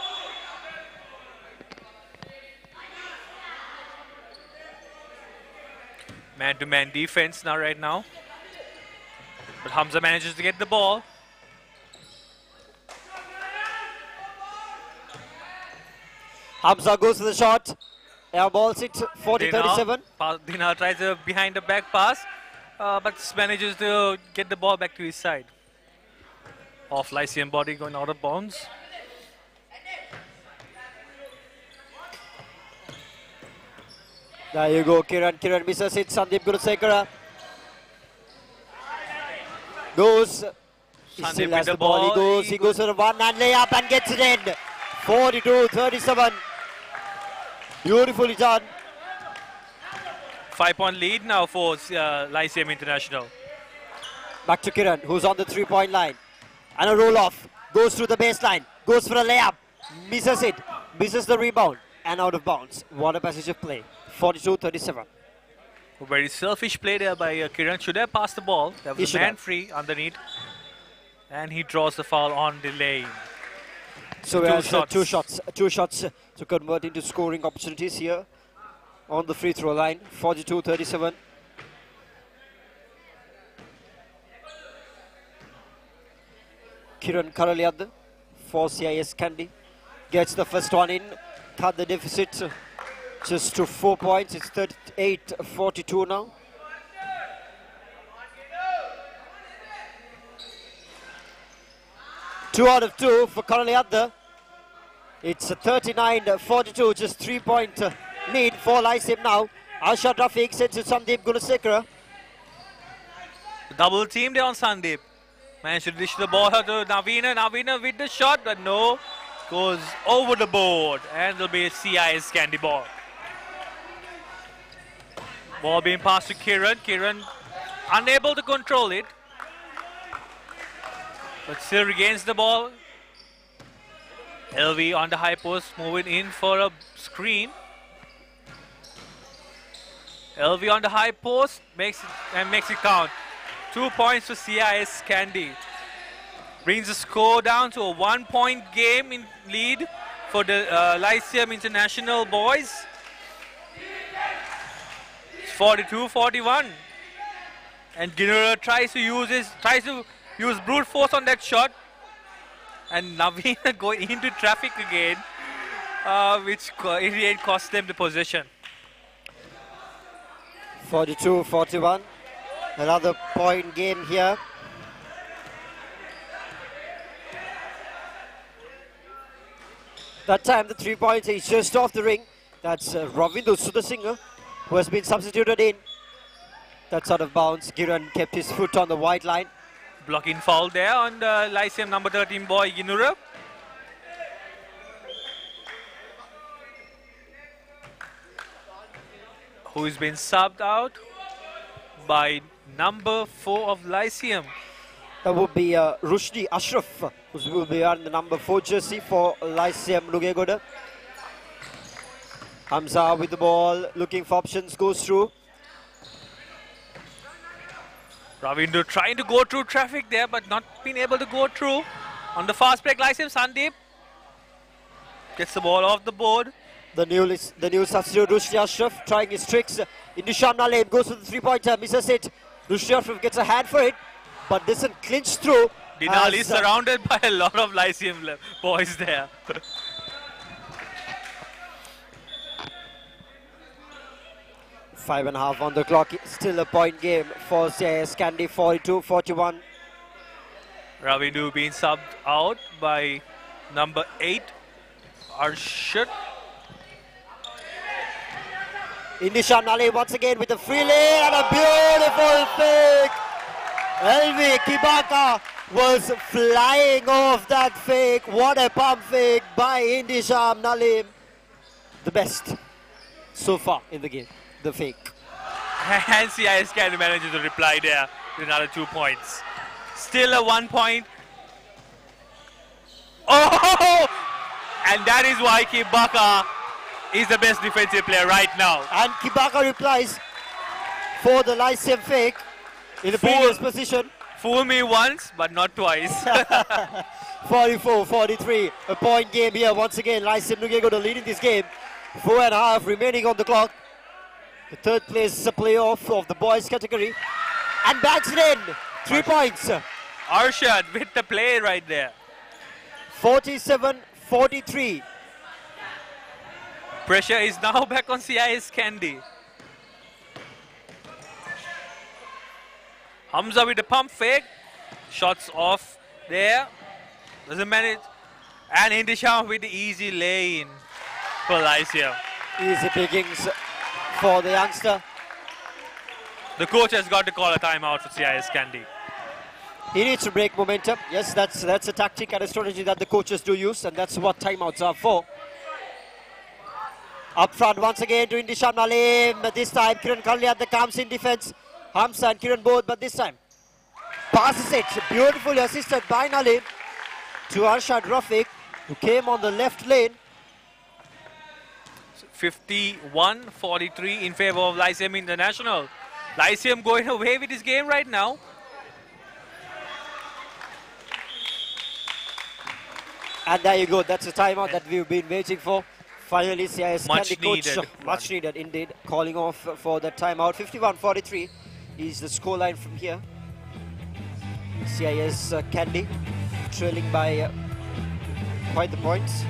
Man-to-man defense now right now. But Hamza manages to get the ball. Hamza goes to the shot. Air balls it, forty thirty-seven. Dinar tries a behind the back pass, uh, but manages to get the ball back to his side. Off Lyceum body going out of bounds. There you go, Kiran. Kiran misses it. Sandeep Gunasekara goes. He Sandeep still with has the the ball. ball. He goes. He goes for the one-hand layup and gets it in. forty-two thirty-seven. Beautifully done. Five-point lead now for uh, Lyceum International. Back to Kiran, who's on the three-point line. And a roll-off. Goes through the baseline. Goes for a layup. Misses it. Misses the rebound. And out of bounds. What a passage of play. forty-two thirty-seven. A very selfish play there by uh, Kiran. Should have passed the ball. There He was a should man have. free underneath. And he draws the foul on the lane. So Two we have uh, shots. two shots. Two shots uh, to convert into scoring opportunities here on the free throw line. forty-two thirty-seven. Kiran Karaliad for C I S Kandy gets the first one in. Cut the deficit uh, just to four points. It's thirty-eight forty-two now. Two out of two for Karaliad. It's a thirty-nine forty-two, just three-point uh, lead for Lyceum now. Arshad Rafiq sends it Sandeep Gunasekara. Double team there on Sandeep. Managed to dish the ball to Navina. Navina with the shot, but no. goes over the board, and there'll be a C I S Kandy ball. Ball being passed to Kiran. Kiran unable to control it, but still regains the ball. L V on the high post, moving in for a screen. L V on the high post makes it and makes it count. Two points for C I S Kandy. Brings the score down to a one-point game in lead for the uh, Lyceum International boys. It's forty-two forty-one, and Ginura tries to use his tries to use brute force on that shot, and Naveen going into traffic again, uh, which co cost them the possession. forty-two forty-one, another point game here. That time the three points is just off the ring. That's uh, Ravindu Sudasinghe who has been substituted in. That's out of bounds. Kiran kept his foot on the white line. Blocking foul there on the Lyceum number thirteen boy Ginura. Who has been subbed out by number four of Lyceum. That would be uh, Rushdi Ashraf, who will be wearing the number four jersey for Lyceum Nugegoda. Hamza with the ball, looking for options, goes through. Ravindu trying to go through traffic there, but not being able to go through. On the fast break, Lyceum, Sandeep gets the ball off the board. The new, the new substitute, Rushdi Ashraf, trying his tricks. Indisham Nalem goes to the three-pointer, misses it. Rushdi Ashraf gets a hand for it, but doesn't clinch through. Dinali is surrounded by a lot of Lyceum boys there. Five and a half on the clock, still a point game for C I S Kandy, forty-two forty-one. Ravindu being subbed out by number eight, Arshad. Indisham Nale once again with a free lane and a beautiful fake. L V Kibaka was flying off that fake. What a pump fake by Indisham Nalim. The best so far in the game, the fake. And C I S Kandy manages to reply there with another two points. Still a one point. Oh! And that is why Kibaka is the best defensive player right now. And Kibaka replies for the Lyceum fake in the Fool, previous position. Fool me once, but not twice. forty-four forty-three, a point game here. Once again, Lyceum Nugegoda leading this game. Four and a half remaining on the clock. The third place playoff of the boys category. And backs it in. Three points. Arshad with the play right there. forty-seven forty-three. Pressure is now back on C I S Kandy. Hamza with the pump fake. Shots off there. Doesn't manage. And Indisham with the easy lane for Lyceum. Easy pickings for the youngster. The coach has got to call a timeout for C I S Kandy. He needs to break momentum. Yes, that's that's a tactic and a strategy that the coaches do use, and that's what timeouts are for. Up front once again to Indisham Nalim. But this time Kiran Kalyat comes in defense. Hamza and Kiran both, but this time passes it. Beautifully assisted by Nalim to Arshad Rafiq, who came on the left lane. fifty-one forty-three in favor of Lyceum International. Lyceum going away with this game right now. And there you go. That's a timeout that we've been waiting for. Finally, C I S Much Kandy coach, needed. much needed indeed, calling off for the timeout. fifty-one forty-three is the scoreline from here. C I S uh, Kandy trailing by uh, quite the points.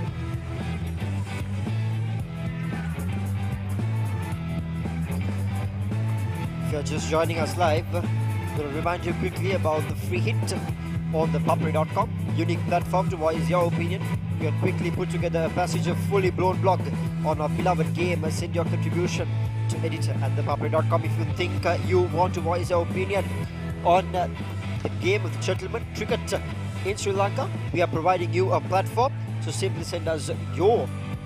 If you're just joining us live, I'm going to remind you quickly about the free hit on the papare dot com, unique platform to voice your opinion. You can quickly put together a passage of fully blown blog on our beloved game and send your contribution to editor at the papare dot com if you think uh, you want to voice your opinion on uh, the game of the gentleman cricket. in Sri Lanka. We are providing you a platform, so simply send us your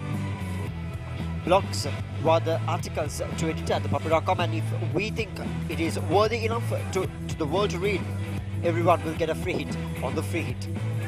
blogs, rather articles to edit at the papare dot com, and if we think it is worthy enough to, to the world to read, everyone will get a free hit on the free hit.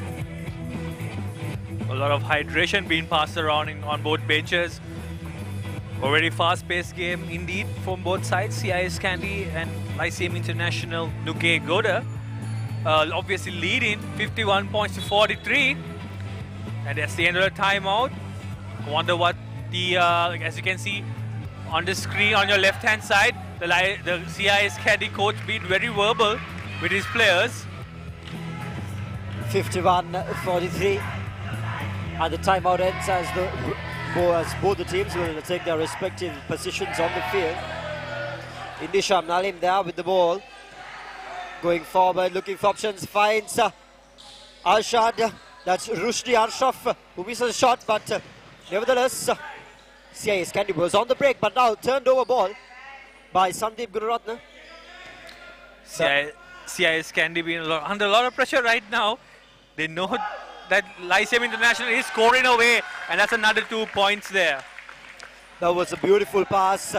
A lot of hydration being passed around in, on both benches. A very fast-paced game indeed from both sides. C I S Kandy and Lyceum International Nugegoda uh, obviously leading fifty-one points to forty-three. And that's the end of the timeout. I wonder what the, uh, as you can see on the screen on your left-hand side, the, the C I S Kandy coach being very verbal with his players. fifty-one forty-three. And the timeout ends as the as both the teams will take their respective positions on the field. Indisham Nalim there with the ball. Going forward, looking for options, finds uh, Arshad. That's Rushdie Arshaf who misses a shot, but uh, nevertheless, uh, C I S Kandy was on the break, but now turned over ball by Sandeep Gururatne. C I S Kandy being a lot, under a lot of pressure right now. They know that Lyceum International is scoring away, and that's another two points there. That was a beautiful pass uh,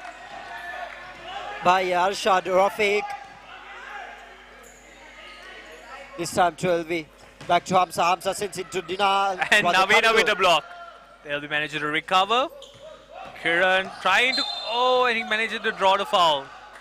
by Arshad Rafiq. This time to L V. Back to Hamza. Hamza sends it to Dinal. And Navina with the block. L V manages to recover. Kiran trying to, oh, and he manages to draw the foul.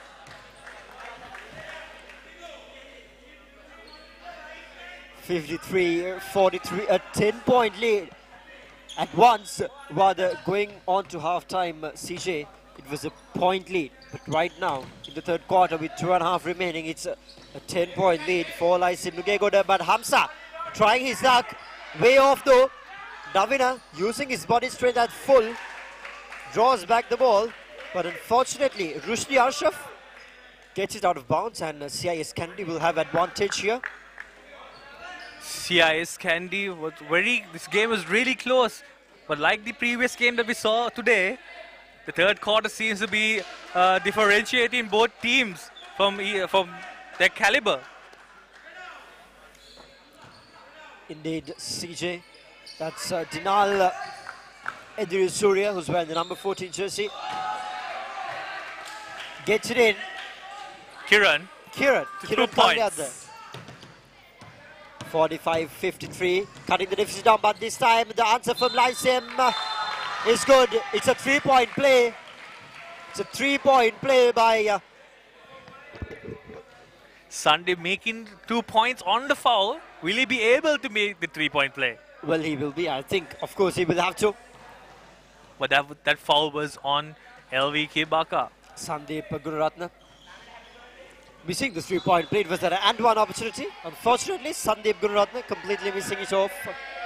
fifty-three forty-three, a ten point lead. At once, rather going on to half-time, uh, C J, it was a point lead. But right now, in the third quarter, with two and a half remaining, it's a, a ten point lead for Lyceum Nugegoda. But Hamza trying his luck, way off though. Navina using his body strength at full, draws back the ball. But unfortunately, Rushdie Arshaf gets it out of bounds, and uh, C I S Kandy will have advantage here. C I S Kandy was very, this game was really close, but like the previous game that we saw today, the third quarter seems to be uh, differentiating both teams from, uh, from their caliber. Indeed, C J. That's uh, Dinal uh, Ediri Surya, who's wearing the number fourteen jersey. Gets it in. Kiran. Kiran. Two Kiran points. forty-five fifty-three, cutting the deficit down, but this time the answer from Lyceum uh, is good. It's a three-point play. It's a three-point play by uh, Sunday making two points on the foul. Will he be able to make the three-point play? Well, he will be, I think. Of course, he will have to. But that, that foul was on L V Kibaka. Sandeep Gururatne. Missing the three-point play. It was an and one opportunity. Unfortunately, Sandeep Gururatne completely missing it off.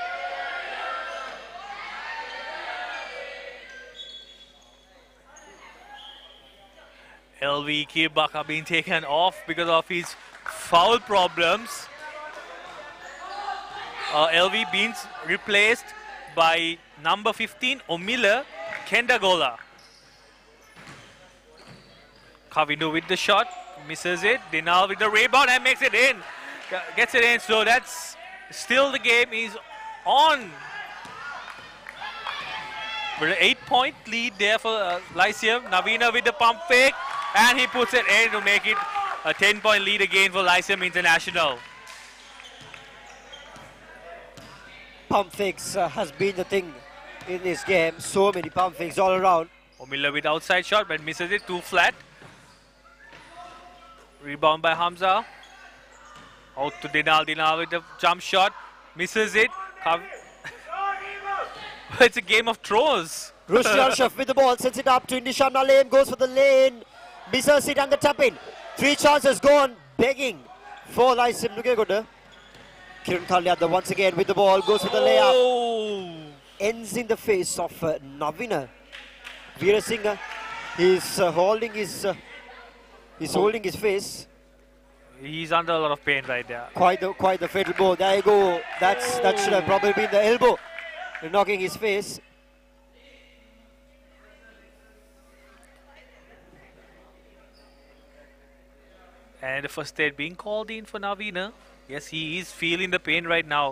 L V Kibaka being taken off because of his foul problems. Uh, L V being replaced by number fifteen, Omila Kendagola. Kavindu with the shot, misses it. Dinal with the rebound and makes it in. Gets it in, so that's still the game is on. With an eight-point lead there for uh, Lyceum. Navina with the pump fake, and he puts it in to make it a ten-point lead again for Lyceum International. Pump fakes uh, has been the thing in this game. So many pump fakes all around. Omila with outside shot, but misses it, too flat. Rebound by Hamza. Out to Dinal. Dinal with the jump shot. Misses it. It's a game of throws. Rushdie Arshaf with the ball. Sends it up to Indisham Nalim. Goes for the lane. Misses it and the tap in. Three chances gone. Begging for Lyceum Nugegoda. Kiran Kalyada once again with the ball. Goes for the layup. Oh. Ends in the face of uh, Navina. Veerasinghe is uh, holding his... Uh, He's holding his face. He's under a lot of pain right there. Quite the, quite the fatal blow. There you go. That's, that should have probably been the elbow. Knocking his face. And the first aid being called in for Navina. Yes, he is feeling the pain right now.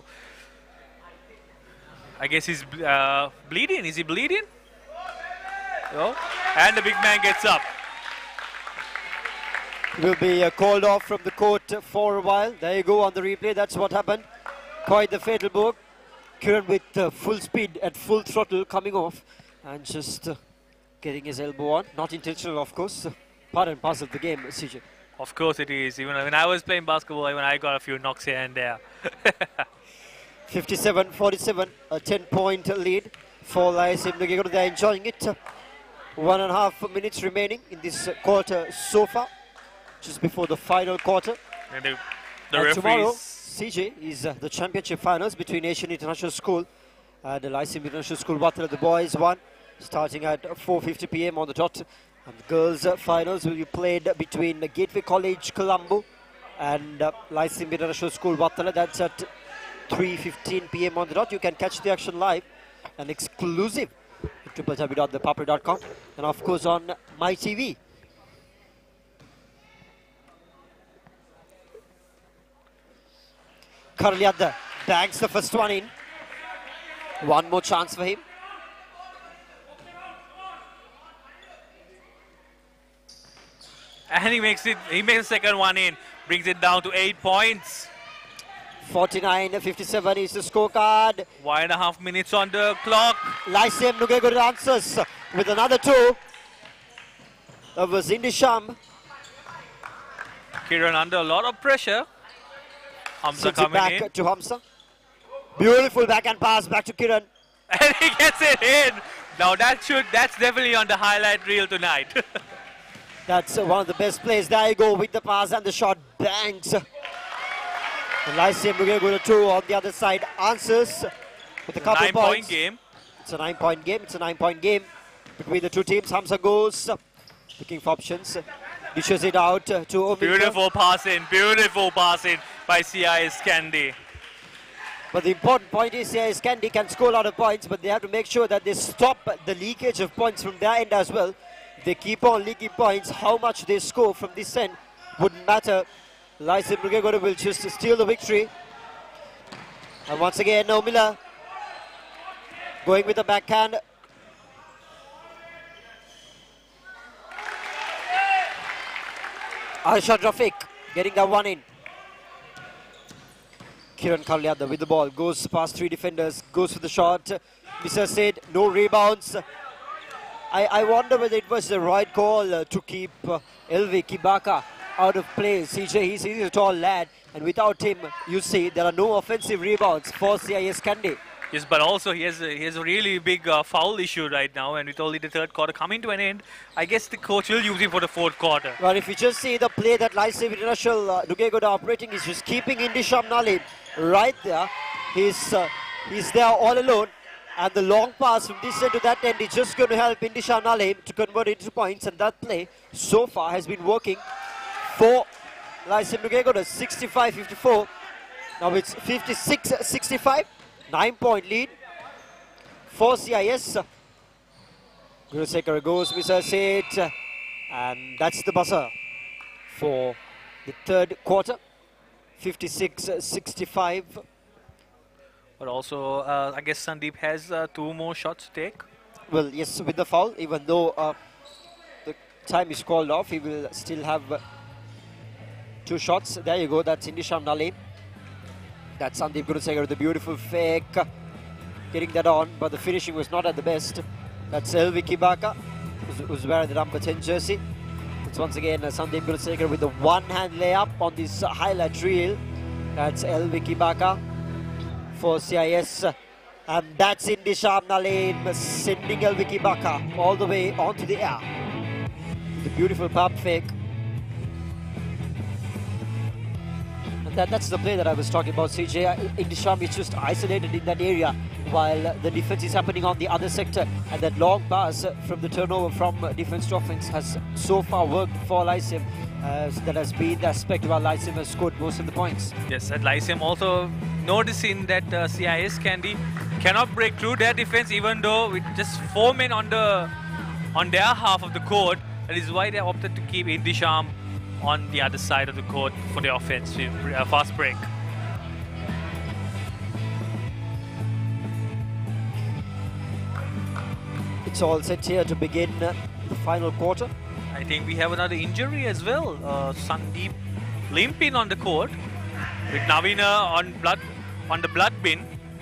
I guess he's uh, bleeding. Is he bleeding? No. And the big man gets up. Will be uh, called off from the court for a while. There you go on the replay. That's what happened. Quite the fatal blow. Kiran with uh, full speed at full throttle coming off and just uh, getting his elbow on. Not intentional, of course. Part and parcel of the game, C J. Of course it is. Even when I was playing basketball, even I got a few knocks here and there. fifty-seven forty-seven, a ten point lead for Lyceum. They're enjoying it. One and a half minutes remaining in this quarter so far, just before the final quarter. And the, the and tomorrow, referees. C J, is uh, the championship finals between Asian International School and the Lyceum International School. Wattala, the boys won, starting at four fifty p m on the dot. And the girls' uh, finals will be played between uh, Gateway College, Colombo and uh, Lyceum International School, Wattala. That's at three fifteen p m on the dot. You can catch the action live and exclusive at w w w dot the papare dot com and of course on My T V. Karliadda bangs the first one in. One more chance for him. And he makes it, he makes the second one in, brings it down to eight points. forty-nine fifty-seven is the scorecard. One and a half minutes on the clock. Lyceum Nugegoda answers with another two. That was Indisham. Kiran under a lot of pressure. Hamza Sends it coming back in. to Hamza. Beautiful backhand pass back to Kiran. And he gets it in. Now that should, that's definitely on the highlight reel tonight. That's uh, one of the best plays. There you go with the pass and the shot bangs. And Lyceum Nugegoda two on the other side answers with a couple Nine points. point game. It's a nine point game. It's a nine point game between the two teams. Hamza goes looking for options. Dishes it out uh, to Omika. Beautiful passing, beautiful passing by C I S Kandy. But the important point is C I S Kandy can score a lot of points, but they have to make sure that they stop the leakage of points from their end as well. If they keep on leaking points, how much they score from this end wouldn't matter. Lyceum Nugegoda will just steal the victory. And once again, Omila going with the backhand. Arshad Rafiq getting that one in. Kiran Karliadda with the ball, goes past three defenders, goes for the shot. Mister said no rebounds. I, I wonder whether it was the right call uh, to keep uh, L V Kibaka out of play. C J, he's, he's a tall lad, and without him, you see, there are no offensive rebounds for C I S Kandy. Yes, but also he has a, he has a really big uh, foul issue right now, and with only the third quarter coming to an end, I guess the coach will use him for the fourth quarter. But if you just see the play that Lyceum International uh, Nugegoda operating is just keeping Indisham Nalim right there. He's uh, he's there all alone, and the long pass from this end to that end is just going to help Indisham Nalim to convert it into points, and that play so far has been working for Lyceum Nugegoda. sixty-five fifty-four. Now it's fifty-six sixty-five. Nine point lead for C I S. Gurusekar goes, Mister Seth, and that's the buzzer for the third quarter. fifty-six sixty-five. But also, uh, I guess Sandeep has uh, two more shots to take. Well, yes, with the foul, even though uh, the time is called off, he will still have uh, two shots. There you go, that's Indisham Nalim. That's Sandeep Gurusekar with a beautiful fake, getting that on, but the finishing was not at the best. That's L V Kibaka, who's, who's wearing the number ten jersey. It's once again uh, Sandeep Gurusekar with the one-hand layup on this uh, highlight reel. That's L V Kibaka for C I S. And that's Indisham Nalim sending L V Kibaka all the way onto the air. The beautiful pump fake. That, that's the play that I was talking about, C J. Indisham is just isolated in that area while the defense is happening on the other sector. And that long pass from the turnover from defense to offense has so far worked for Lyceum. Uh, that has been the aspect where Lyceum has scored most of the points. Yes, and Lyceum also noticing that uh, C I S Kandy cannot break through their defense, even though with just four men on the on their half of the court. That is why they opted to keep Indisham on the other side of the court for the offense, uh, fast break. It's all set here to begin uh, the final quarter. I think we have another injury as well. Uh, Sandeep limping on the court with Navina on blood on the blood bin.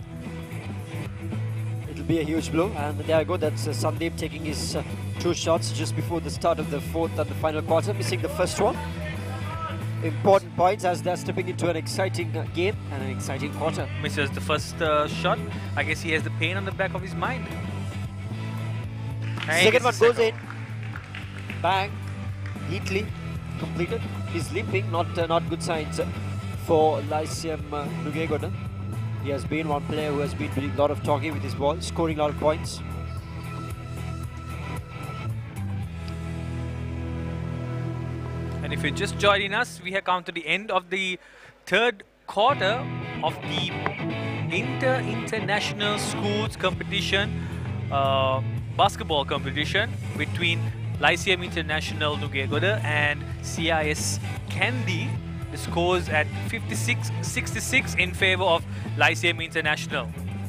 It'll be a huge blow, and there you go. That's uh, Sandeep taking his uh, two shots just before the start of the fourth and the final quarter, missing the first one. Important points as they're stepping into an exciting uh, game and an exciting quarter. Misses the first uh, shot. I guess he has the pain on the back of his mind. And Second one second. goes in. Bang. Neatly completed. He's limping. Not uh, not good signs uh, for Lyceum uh, Nugegoda. He has been one player who has been doing a lot of talking with his ball, scoring a lot of points. And if you're just joining us, we have come to the end of the third quarter of the Inter-International Schools competition, uh, basketball competition between Lyceum International Nugegoda and C I S Kandy. The scores at fifty-six sixty-six in favor of Lyceum International.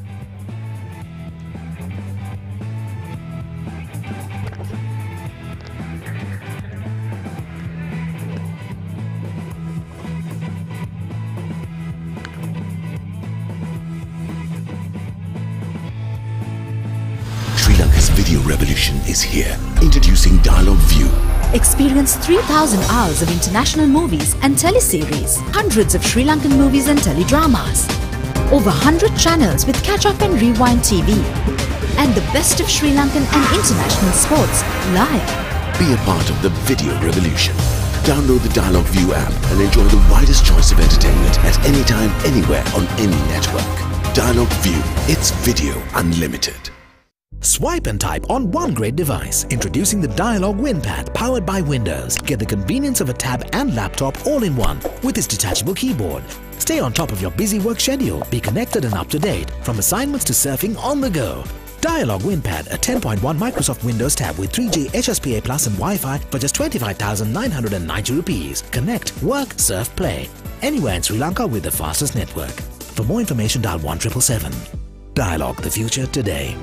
Sri Lanka's video revolution is here. Introducing Dialogue View. Experience three thousand hours of international movies and teleseries, hundreds of Sri Lankan movies and teledramas, over one hundred channels with catch-up and rewind T V, and the best of Sri Lankan and international sports live. Be a part of the video revolution. Download the Dialogue View app and enjoy the widest choice of entertainment at any time, anywhere on any network. Dialogue View. It's video unlimited. Swipe and type on one great device. Introducing the Dialogue WinPad powered by Windows. Get the convenience of a tab and laptop all in one with its detachable keyboard. Stay on top of your busy work schedule. Be connected and up to date from assignments to surfing on the go. Dialogue WinPad, a ten point one Microsoft Windows tab with three G H S P A Plus and Wi-Fi for just twenty-five thousand nine hundred ninety rupees. Connect, work, surf, play. Anywhere in Sri Lanka with the fastest network. For more information, dial one seven seven seven. Dialogue, the future today.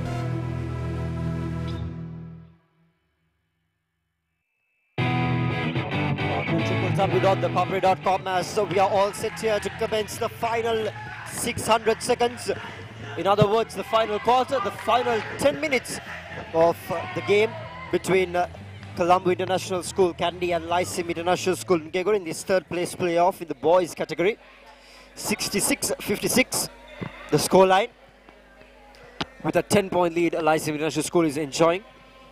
w w w dot the papare dot com as so we are all set here to commence the final six hundred seconds. In other words, the final quarter, the final ten minutes of uh, the game between uh, Colombo International School Kandy and Lyceum International School Nugegoda in this third place playoff in the boys category. sixty-six fifty-six the scoreline, with a ten point lead Lyceum International School is enjoying.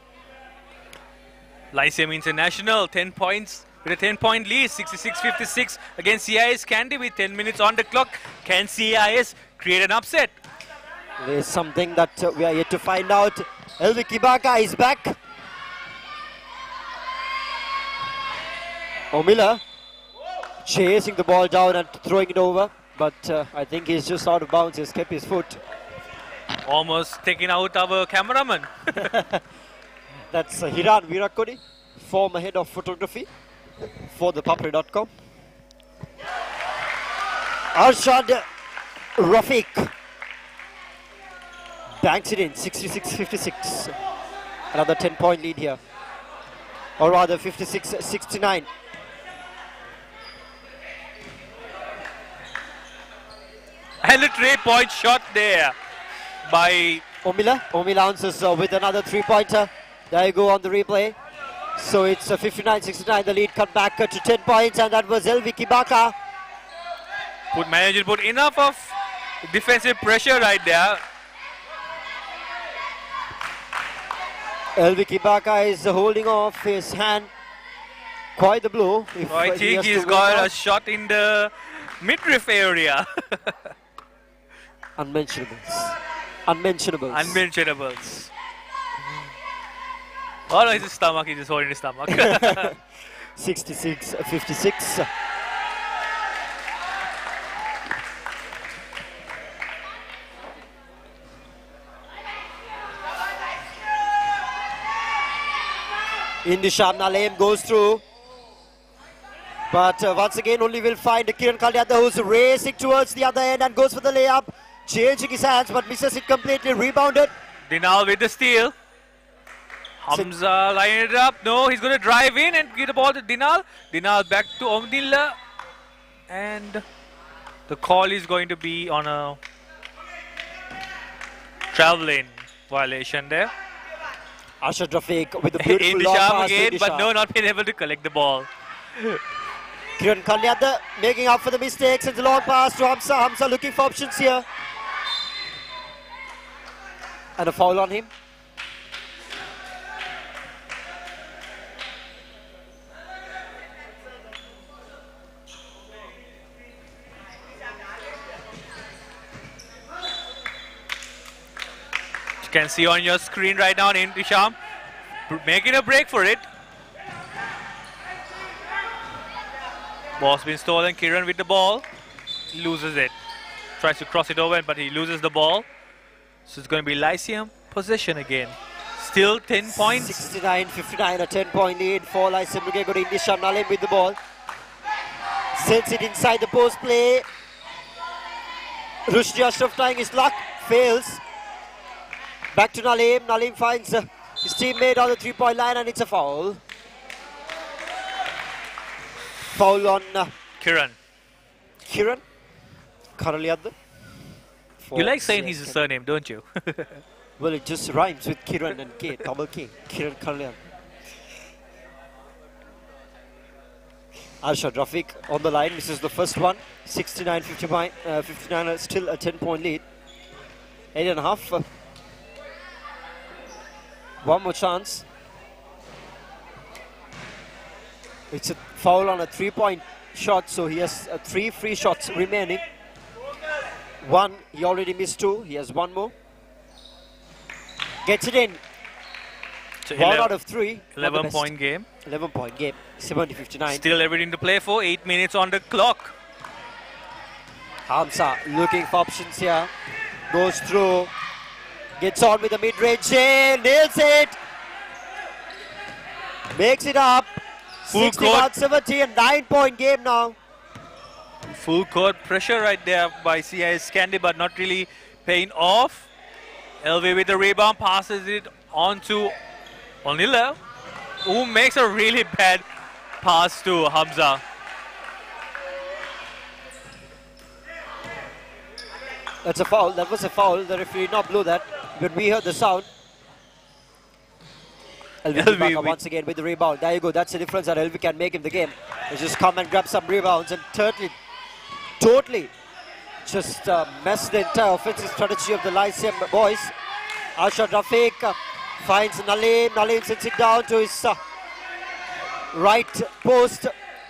Lyceum International ten points with a ten point lead, sixty-six fifty-six against C I S Kandy with ten minutes on the clock. Can C I S create an upset? There's something that uh, we are yet to find out. Elvi Kibaka is back. Omila chasing the ball down and throwing it over, but uh, I think he's just out of bounds. He's kept his foot. Almost taking out our cameraman. That's uh, Hiran Virakodi, former head of photography for the papare dot com. Arshad Rafiq banks it in, sixty-six fifty-six. Another ten point lead here, or rather fifty-six sixty-nine. And a three-point shot there by Omila. Omila answers uh, with another three-pointer. There you go on the replay. So it's uh, fifty-nine sixty-nine, the lead cut back uh, to ten points, and that was Elvi Kibaka. Put manager put enough of defensive pressure right there. Elvi Kibaka is uh, holding off his hand. Quite the blow. If, Oh, I uh, he think has he's to got work a out. shot in the midriff area. Unmentionables. Unmentionables. Unmentionables. Oh no, his stomach, he's just holding his stomach. sixty-six fifty-six. Indisham Nalem goes through. But uh, once again, only will find Kiran Kalyada, who's racing towards the other end and goes for the layup. Changing his hands, but misses it completely. Rebounded. Dinal with the steal. Hamza lining it up. No, he's going to drive in and give the ball to Dinal. Dinal back to Omdilla. And the call is going to be on a traveling violation there. Ashad Rafiq with the beautiful long Indisham pass again, to but Indisham. no, not being able to collect the ball. Kiran Kandy making up for the mistakes and the long pass to Hamza. Hamza looking for options here. And a foul on him. You can see on your screen right now, Indisham making a break for it. Ball's been stolen. Kiran with the ball. He loses it. Tries to cross it over, but he loses the ball. So it's going to be Lyceum possession again. Still ten points. sixty-nine fifty-nine, a ten point lead for Lyceum. Nugegoda Indisham Nalim with the ball. Sends it inside the post play. Rushdie Ashraf trying his luck. Fails. Back to Nalim. Nalim finds uh, his teammate on the three point line and it's a foul. Foul on uh, Kiran. Kiran Karaliad. You like saying his surname, don't you? Well, it just rhymes with Kiran and K, double K. Kiran Karaliad. Arshad Rafiq on the line. This is the first one. sixty-nine fifty-nine, uh, fifty-nine, uh, still a ten point lead. Eight and a half. Uh, one more chance. It's a foul on a three point shot, so he has uh, three free shots remaining. One, he already missed two. He has one more. Gets it in. So one out of three. eleven point game. eleven point game. seventy fifty-nine. Still everything to play for. eight minutes on the clock. Hamza looking for options here. Goes through. Gets on with the mid-range. Nails it. Makes it up. Full court. seventy, a nine point game now. Full court pressure right there by C I S Kandy, but not really paying off. L V with the rebound, passes it on to Onila, who makes a really bad pass to Hamza. That's a foul. That was a foul. The referee did not blow that. When we heard the sound. L V back up once again with the rebound. There you go. That's the difference that L V can make in the game. They just come and grab some rebounds and totally, totally just uh, mess the entire offensive strategy of the Lyceum boys. Arshad Rafiq uh, finds Nalim. Nalim sends it down to his uh, right post.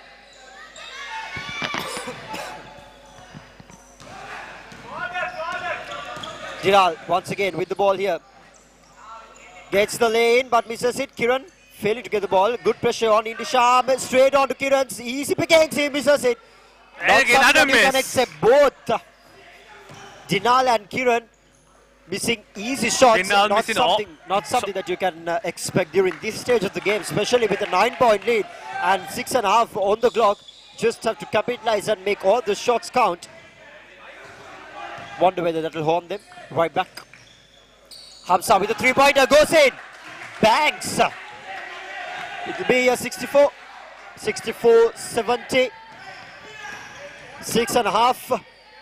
Dinal once again with the ball here. Gets the lane but misses it. Kiran failing to get the ball. Good pressure on Indisham. Straight on to Kiran's easy pickings. He misses it. And again, another miss. Can accept both. Dinal and Kiran missing easy shots. Dinal Not missing something, all. not something that you can uh, expect during this stage of the game, especially with a nine point lead and six and a half on the clock. Just have to capitalize and make all the shots count. Wonder whether that will harm them. Right back. Hamza with a three-pointer, goes in. Bangs. It will be a sixty-four. sixty-four seventy. Six and a half.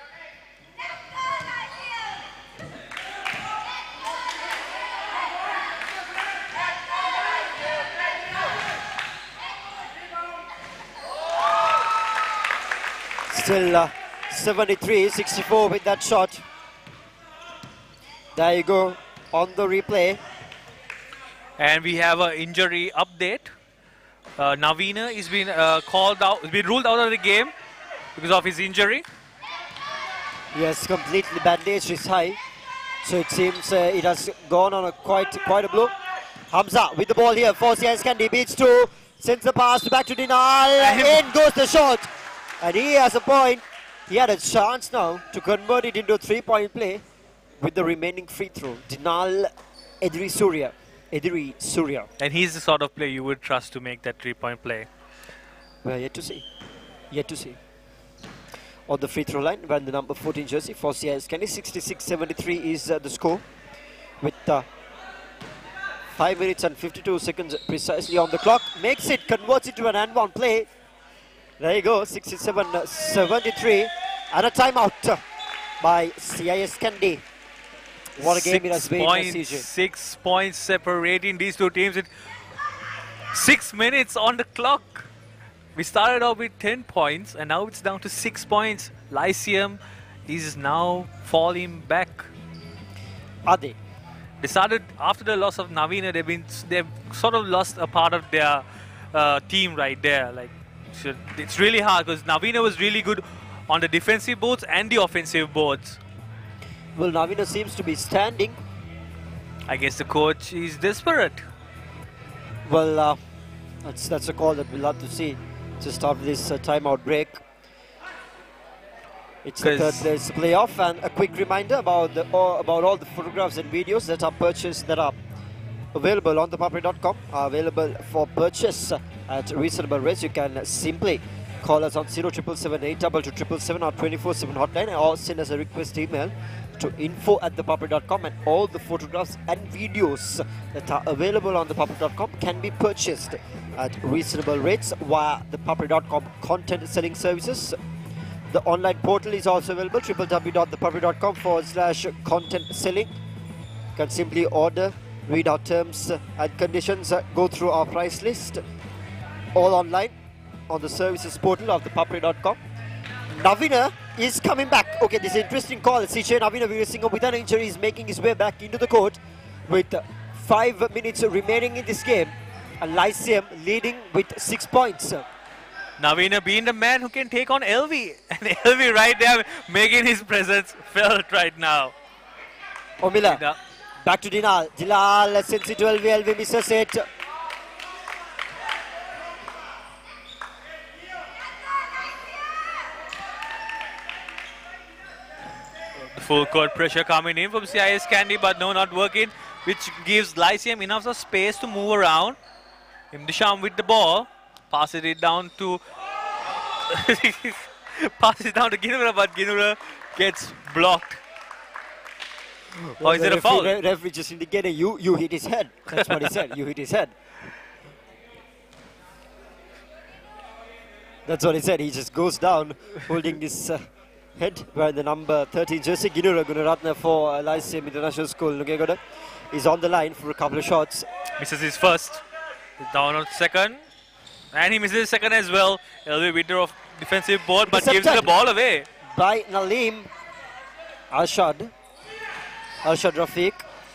Still uh, seventy-three sixty-four with that shot. There you go on the replay. And we have an injury update. Uh, Navina is been uh, called out, has been ruled out of the game because of his injury. Yes, completely bandaged his high. So it seems uh, it has gone on a quite quite a blow. Hamza with the ball here for C I S Kandy, beats two, sends the pass back to Dinal, in goes the shot. And he has a point. He had a chance now to convert it into a three-point play with the remaining free throw. Dinal Edri Surya. Edri Surya. And he's the sort of player you would trust to make that three-point play. Well, yet to see. Yet to see. On the free throw line, when the number fourteen jersey for C I S Kandy, sixty-six seventy-three is uh, the score. With uh, five minutes and fifty-two seconds precisely on the clock. Makes it, converts it to an and one play. There you go, sixty-seven seventy-three. And a timeout by C I S Kandy. What a game it has been, C J. Six points separating these two teams. In six minutes on the clock. We started off with ten points and now it's down to six points. Lyceum is now falling back. Are they? They started after the loss of Navina. They've been they've sort of lost a part of their uh, team right there. Like should, it's really hard because Navina was really good on the defensive boards and the offensive boards. Well, Navina seems to be standing. I guess the coach is desperate. Well, uh, that's that's a call that we'll have to see just after this uh, timeout break. It's the third place playoff, and a quick reminder about the uh, about all the photographs and videos that are purchased that are available on the papare dot com are available for purchase at reasonable rates. You can simply call us on zero triple seven eight double two triple seven or twenty-four seven hotline, or send us a request email to info at the papare dot com, and all the photographs and videos that are available on the papare dot com can be purchased at reasonable rates via the papare dot com content selling services. The online portal is also available, w w w dot the papare dot com forward slash content selling. You can simply order, read our terms and conditions, go through our price list, all online on the services portal of the papare dot com. Navina is coming back. Okay, this is an interesting call. C J Navina Veerasinghe with an injury is making his way back into the court with five minutes remaining in this game. And Lyceum leading with six points. Navina being the man who can take on L V. And L V right there making his presence felt right now. Omila, Dina. Back to Dinal. Dinal sends it to L V. L V misses it. Full court pressure coming in from C I S Kandy, but no, not working, which gives Lyceum enough of space to move around. Imdisham with the ball, passes it down to passes it down to Ginura, but Ginura gets blocked. Or is it a foul? The referee just indicated you, you hit his head. That's what he said. You hit his head. That's what he said. He just goes down holding this uh, head wearing the number thirteen jersey. Ginura Gunaratna for uh, Lyceum International School. Nugegoda is on the line for a couple of shots. Misses his first. He's down on second. And he misses his second as well. L V winner of defensive board, but gives the ball away. By Nalim Arshad. Arshad Rafiq.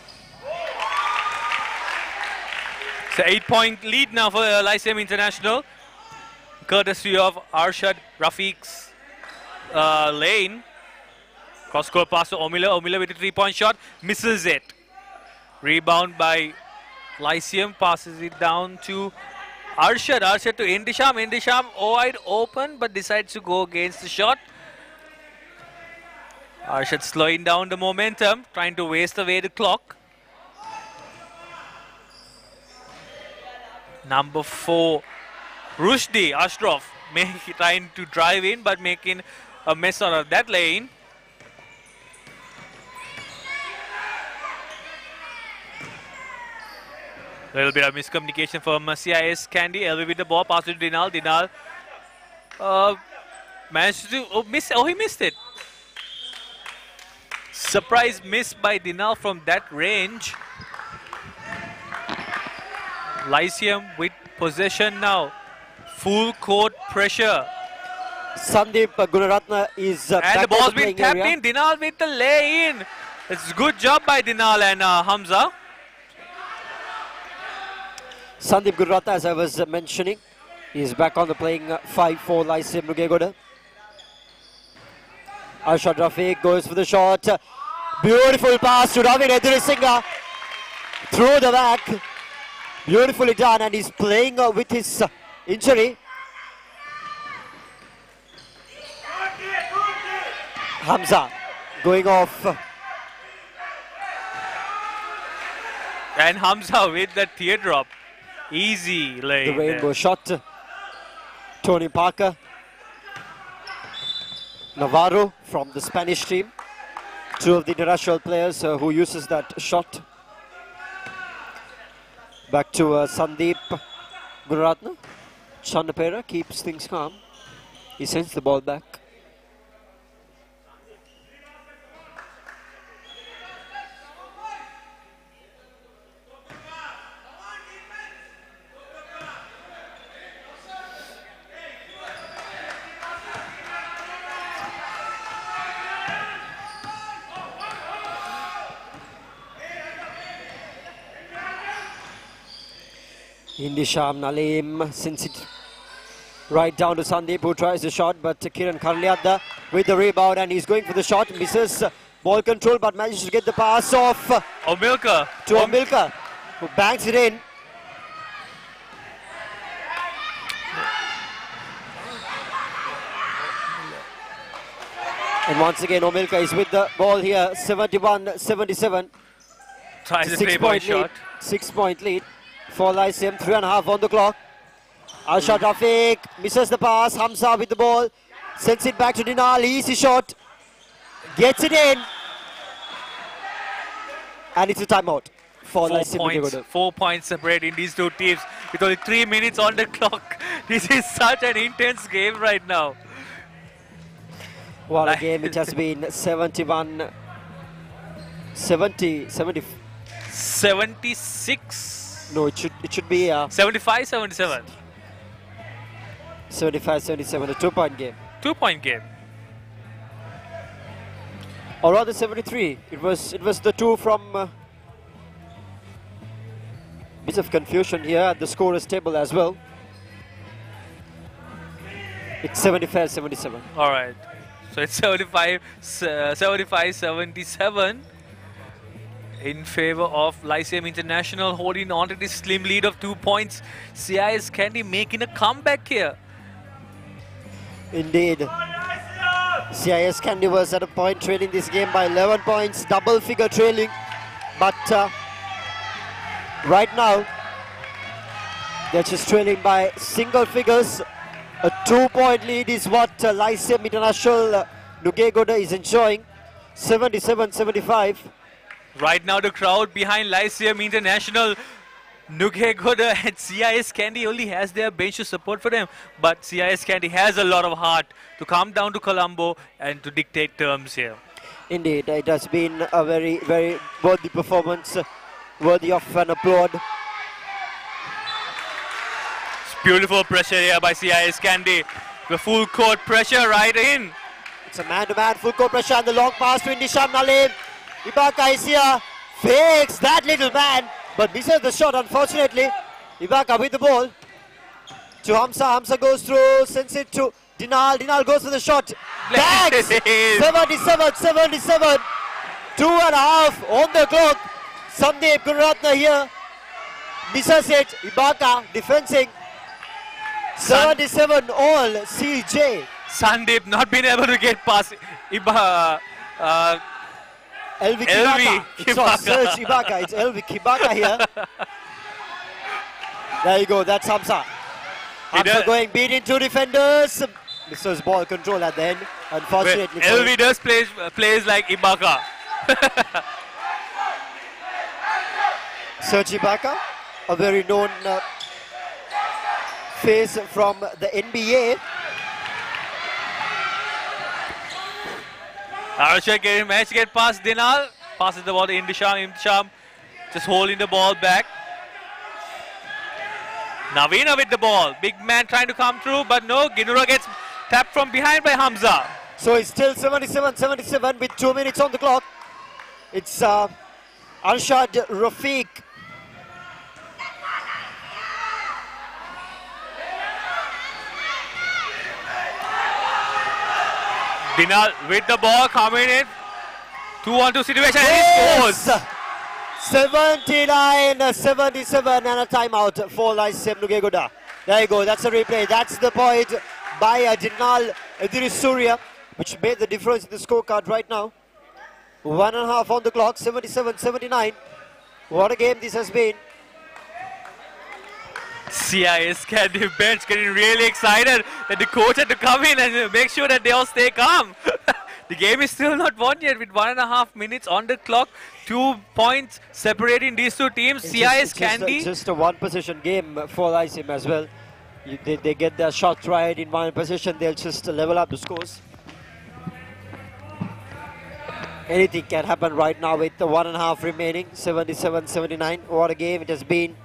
It's an eight-point lead now for uh, Lyceum International. Courtesy of Arshad Rafiq's uh, lane. Cross-court pass to Omila. Omila with a three-point shot. Misses it. Rebound by Lyceum. Passes it down to Arshad. Arshad to Indisham. Indisham wide open, but decides to go against the shot. Arshad slowing down the momentum, trying to waste away the clock. Number four, Rushdie Ashraf, trying to drive in, but making a mess out of that lane. A little bit of miscommunication from uh, C I S Kandy. L V with the ball, pass to Dinal. Dinal uh, managed to oh, miss. Oh, he missed it. Surprise miss by Dinal from that range. Lyceum with possession now. Full court pressure. Sandeep Gunaratna is uh, and the ball's been tapped area. in. Dinal with the lay-in. It's a good job by Dinal and uh, Hamza. Sandeep Gunaratna, as I was uh, mentioning, is back on the playing uh, five for Lyceum Nugegoda. Arshad Rafiq goes for the shot. Beautiful pass to Ravi Veerasinghe. Through the back. Beautifully done, and he's playing uh, with his uh, injury. Hamza going off. And Hamza with the teardrop. Easy lane. The rainbow there. Shot. Tony Parker. Navarro from the Spanish team. Two of the international players uh, who uses that shot. Back to uh, Sandeep Gunaratne. Chandapera keeps things calm. He sends the ball back. Indisham Nalim sends it right down to Sandeep, who tries the shot, but Kiran Karliadda with the rebound, and he's going for the shot, misses ball control, but manages to get the pass off Omilka to Om Omilka, who bangs it in. And once again, Omilka is with the ball here, seventy-one seventy-seven. Tries a Six three-point point lead, shot. six point lead for Lyceum, three and a half on the clock. Arshad Rafiq misses the pass, Hamza with the ball, sends it back to Dinal, easy shot, gets it in, and it's a timeout for Four Lyceum. points, four points separating these two teams with only three minutes on the clock. This is such an intense game right now. What a game it has been. seventy-one, seventy, seventy. seventy-six. No, it should it should be uh, seventy-five seventy-seven. seventy-five seventy-seven, a two-point game. Two-point game. Or rather seventy-three. It was it was the two from. Uh, bit of confusion here at the scorers table as well. It's seventy-five seventy-seven. All right. So it's seventy-five seventy-seven in favor of Lyceum International, holding on to this slim lead of two points. C I S Kandy making a comeback here. Indeed. C I S Kandy was at a point trailing this game by eleven points, double figure trailing. But uh, right now, they're just trailing by single figures. A two-point lead is what uh, Lyceum International uh, Nugegoda is enjoying, seventy-seven seventy-five. Right now the crowd behind Lyceum International, Nugegoda and C I S Kandy only has their bench to support for them. But C I S Kandy has a lot of heart to come down to Colombo and to dictate terms here. Indeed, it has been a very, very worthy performance, uh, worthy of an applaud. Beautiful pressure here by C I S Kandy. The full court pressure right in. It's a man-to-man full court pressure and the long pass to Indisham Nalim. Ibaka is here, fakes that little man, but misses the shot unfortunately. Ibaka with the ball to Hamza. Hamza goes through, sends it to Dinal. Dinal goes for the shot. Bags! seventy-seven seventy-seven. Two and a half on the clock. Sandeep Gunaratne here misses it. Ibaka defending. seventy-seven all C J. Sandeep not been able to get past Iba, uh, Elvi Elvi Kibaka. It's not Kibaka. Serge Ibaka, it's Elvi Kibaka here. There you go, that's Hamza. Hamza going beating two defenders. Misses ball control at the end, unfortunately. Elvi does plays, uh, plays like Ibaka. Serge Ibaka, a very known uh, face from the N B A. Arshad getting managed to get past Dinal. Passes the ball to Indisham. Indisham just holding the ball back. Navina with the ball. Big man trying to come through, but no. Ginura gets tapped from behind by Hamza. So it's still seventy-seven seventy-seven with two minutes on the clock. It's uh, Arshad Rafiq. Dinal with the ball coming in. two on two situation and he scores. seventy-nine seventy-seven and a timeout for Lyceum Nugegoda. There you go, that's a replay. That's the point by uh, Dinal Surya, which made the difference in the scorecard right now. One and a half on the clock, seventy-seven seventy-nine. What a game this has been. C I S Kandy bench getting really excited that the coach had to come in and make sure that they all stay calm. The game is still not won yet with one and a half minutes on the clock. Two points separating these two teams. It's C I S just, it's just, a, Kandy. it's just a one position game for Lyceum as well. You, they, they get their shot right in one position, they'll just level up the scores. Anything can happen right now with the one and a half remaining. seventy-seven seventy-nine. What a game it has been.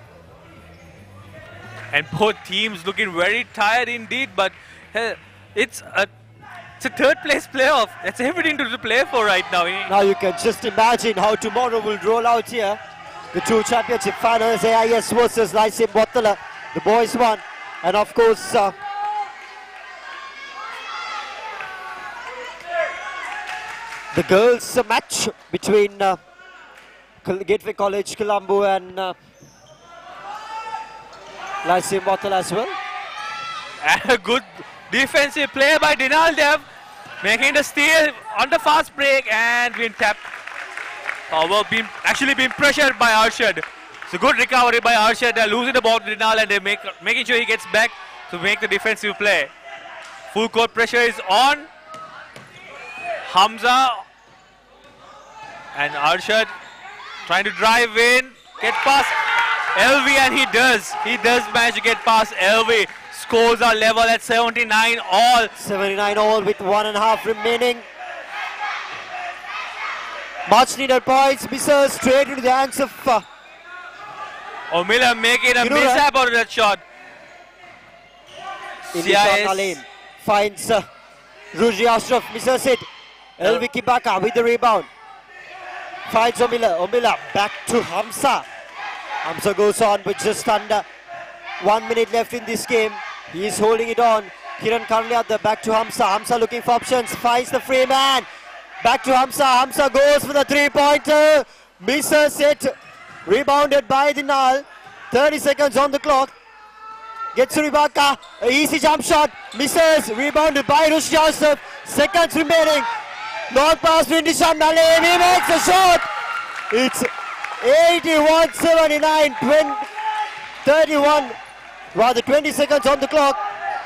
And both teams looking very tired indeed, but uh, it's a it's a third place playoff. That's everything to play for right now. Now you can just imagine how tomorrow will roll out here. The two championship finals, A I S versus Lyceum Wattala. The boys won. And of course, uh, the girls uh, match between uh, Gateway College, Colombo and uh, Lyceum Wattala as well. And a good defensive play by Dinal Dev, making the steal on the fast break and being tapped. Oh, well, being, actually being pressured by Arshad. It's a good recovery by Arshad. They're losing the ball to Dinal and they're make, making sure he gets back to make the defensive play. Full court pressure is on. Hamza and Arshad trying to drive in, get past L V, and he does. He does manage to get past L V. Scores are level at seventy-nine all. seventy-nine all with one and a half remaining. Much needed points. Misses straight into the hands of uh, O'Miller making a you know mishap out of that shot. C I S Lane finds uh, Ruji Ashraf, misses it. L V Kibaka with the rebound. Finds O'Miller. O'Miller back to Hamza. Hamza goes on with just under one minute left in this game. He is holding it on. Kiran Karliadda back to Hamza. Hamza looking for options. Finds the free man. Back to Hamza. Hamza goes for the three-pointer. Misses it. Rebounded by Dinal. thirty seconds on the clock. Gets to Ribaka. A easy jump shot. Misses. Rebounded by Rush Joseph. Seconds remaining. Long pass to Indishan Nalim. He makes a shot. It's eighty-one seventy-nine. thirty-one. Rather twenty seconds on the clock.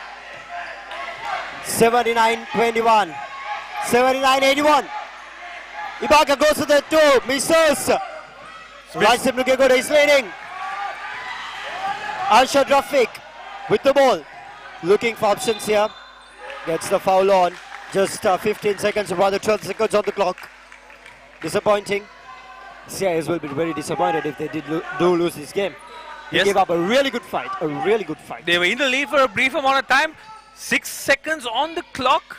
seventy-nine twenty-one. seventy-nine eighty-one. Ibaka goes to the two. Misses. Lyceum Nugegoda is leading. Arshad Rafiq with the ball. Looking for options here. Gets the foul on. Just uh, fifteen seconds, rather twelve seconds on the clock. Disappointing. C I S will be very disappointed if they did lo do lose this game. They Yes. gave up a really good fight. A really good fight. They were in the lead for a brief amount of time. Six seconds on the clock.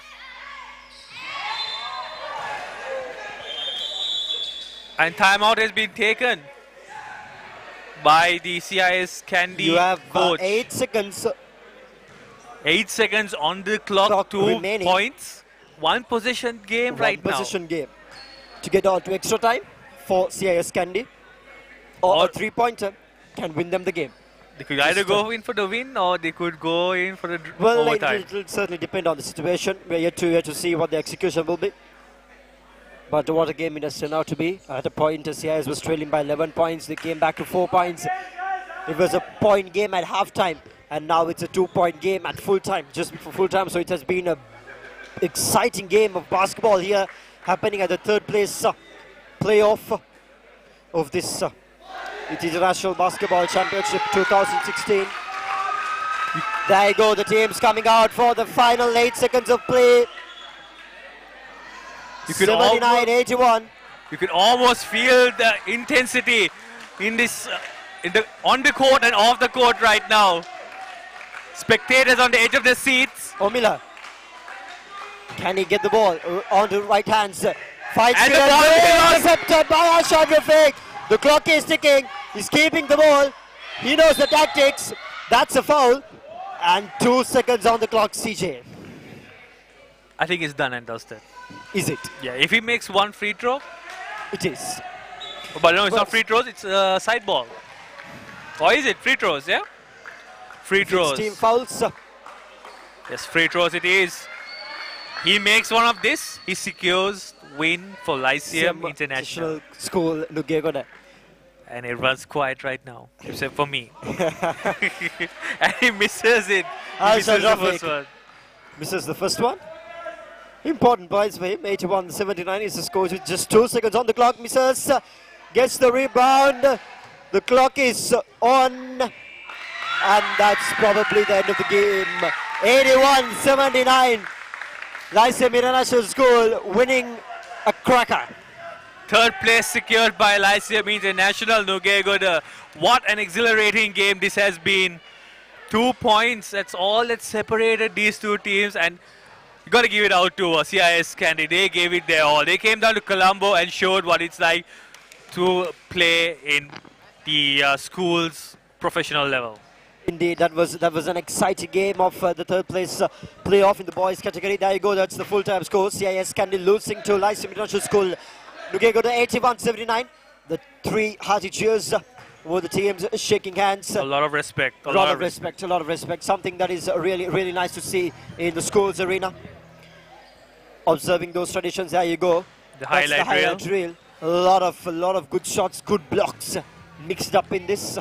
And timeout has been taken by the C I S Kandy You have uh, coach. eight seconds. Eight seconds on the clock, Clock two remaining. points. One possession game One right position game to get out to extra time for C I S Kandy, or, Or- a three-pointer can win them the game. now. They could either go in for the win or they could go in for the dr- Well, it overtime. will certainly depend on the situation. We're yet to, yet to see what the execution will be. But what a game it has turned out to be. At a point, C I S was trailing by eleven points. They came back to four points. It was a point game at halftime, and now it's a two-point game at full time, just before full time. So it has been a exciting game of basketball here, happening at the third place uh, playoff of this uh, International Basketball Championship two thousand sixteen. There you go, the teams coming out for the final eight seconds of play. You could seventy-nine eighty-one. You can almost feel the intensity in this, uh, in the on the court and off the court right now. Spectators on the edge of their seats. O'Miller. Can he get the ball uh, onto right hands? Fights And the it ball is away, on. intercepted by Arshad Rafiq. The clock is ticking. He's keeping the ball. He knows the tactics. That's a foul. And two seconds on the clock, C J. I think it's done and dusted. Is it? Yeah, if he makes one free throw, It is. but no, it's Well- not free throws, it's a side ball. Or is it free throws, yeah? Free throws. Team fouls. Yes, free throws it is. He makes one of this, he secures win for Lyceum International. School, Nugegoda. And everyone's quiet right now, except for me. And he misses it. He Arshad misses the Rafiq. first one. Misses the first one. Important points for him. eighty-one seventy-nine is the score with just two seconds on the clock. Misses, uh, gets the rebound. The clock is on. And that's probably the end of the game. eighty-one seventy-nine. Lyceum International School winning a cracker. Third place secured by Lyceum International. Nugegoda. What an exhilarating game this has been. Two points. That's all that separated these two teams. And you got to give it out to uh, C I S Kandy. They gave it their all. They came down to Colombo and showed what it's like to play in the uh, school's professional level. Indeed, that was that was an exciting game of uh, the third place uh, playoff in the boys category. There you go, that's the full-time score. C I S Kandy losing to Lyceum International School. Nugegoda eighty-one seventy-nine. The three hearty cheers uh, were the teams shaking hands. A lot of respect. A lot, lot of respect, respect, a lot of respect. Something that is uh, really, really nice to see in the school's arena. Observing those traditions, there you go. The that's highlight, the highlight reel. reel. A lot of, a lot of good shots, good blocks uh, mixed up in this.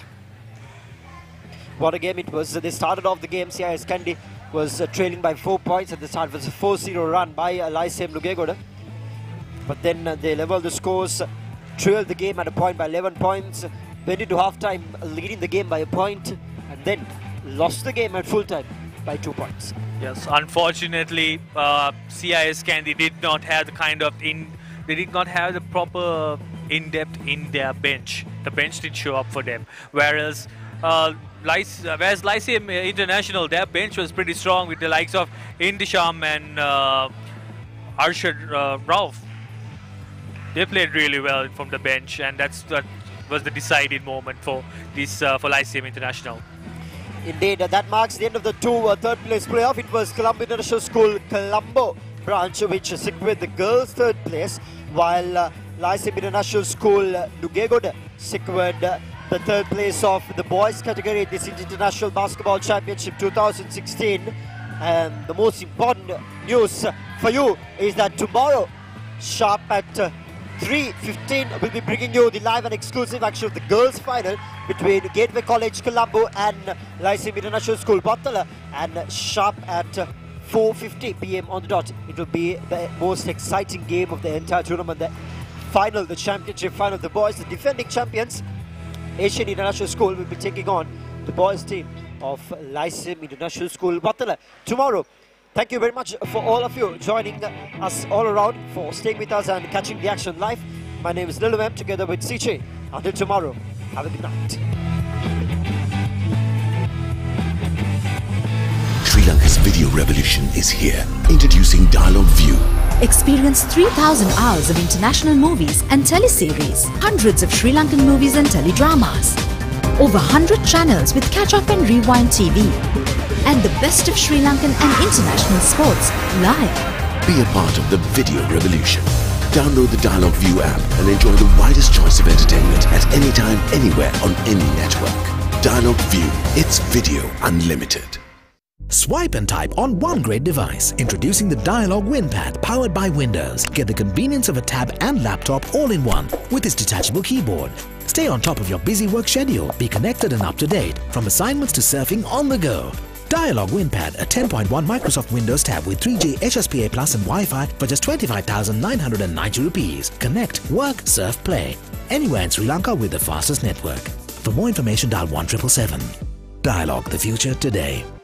What a game it was. They started off the game. C I S Kandy was uh, trailing by four points at the start. It was a four zero run by uh, Lyceum Nugegoda. But then uh, they leveled the scores, uh, trailed the game at a point by eleven points, went into halftime leading the game by a point, and then lost the game at full time by two points. Yes, unfortunately, uh, C I S Kandy did not have the kind of in. They did not have the proper in-depth in their bench. The bench did show up for them, whereas. Uh, Lyce, uh, whereas Lyceum International, their bench was pretty strong with the likes of Indisham and uh, Arshad uh, Rauf. They played really well from the bench, and that's that was the deciding moment for this uh, for Lyceum International. Indeed, uh, that marks the end of the two uh, third place playoff. It was Colombo International School Colombo branch which secured the girls' third place, while uh, Lyceum International School uh, Nugegoda secured uh, the third place of the boys category in this International Basketball Championship two thousand sixteen. And the most important news for you is that tomorrow, sharp at uh, three fifteen, we'll be bringing you the live and exclusive action of the girls' final between Gateway College Colombo and Lyceum International School Battala. And sharp at uh, four fifty p m on the dot, it will be the most exciting game of the entire tournament. The final, the championship final of the boys, the defending champions, Asian International School, will be taking on the boys team of Lyceum International School Battala tomorrow. Thank you very much for all of you joining us all around, for staying with us and catching the action live. My name is Lyceum together with C J. Until tomorrow, have a good night. Sri Lanka's video revolution is here. Introducing Dialogue View. Experience three thousand hours of international movies and teleseries, hundreds of Sri Lankan movies and teledramas, over one hundred channels with catch-up and rewind T V, and the best of Sri Lankan and international sports live. Be a part of the video revolution. Download the Dialogue View app and enjoy the widest choice of entertainment at any time, anywhere on any network. Dialogue View, it's video unlimited. Swipe and type on one great device. Introducing the Dialogue WinPad powered by Windows. Get the convenience of a tab and laptop all in one with its detachable keyboard. Stay on top of your busy work schedule. Be connected and up to date from assignments to surfing on the go. Dialogue WinPad, a ten point one Microsoft Windows tab with three G H S P A Plus and Wi-Fi for just twenty-five thousand nine hundred ninety rupees. Connect, work, surf, play. Anywhere in Sri Lanka with the fastest network. For more information, dial one seven seven seven. Dialogue, the future today.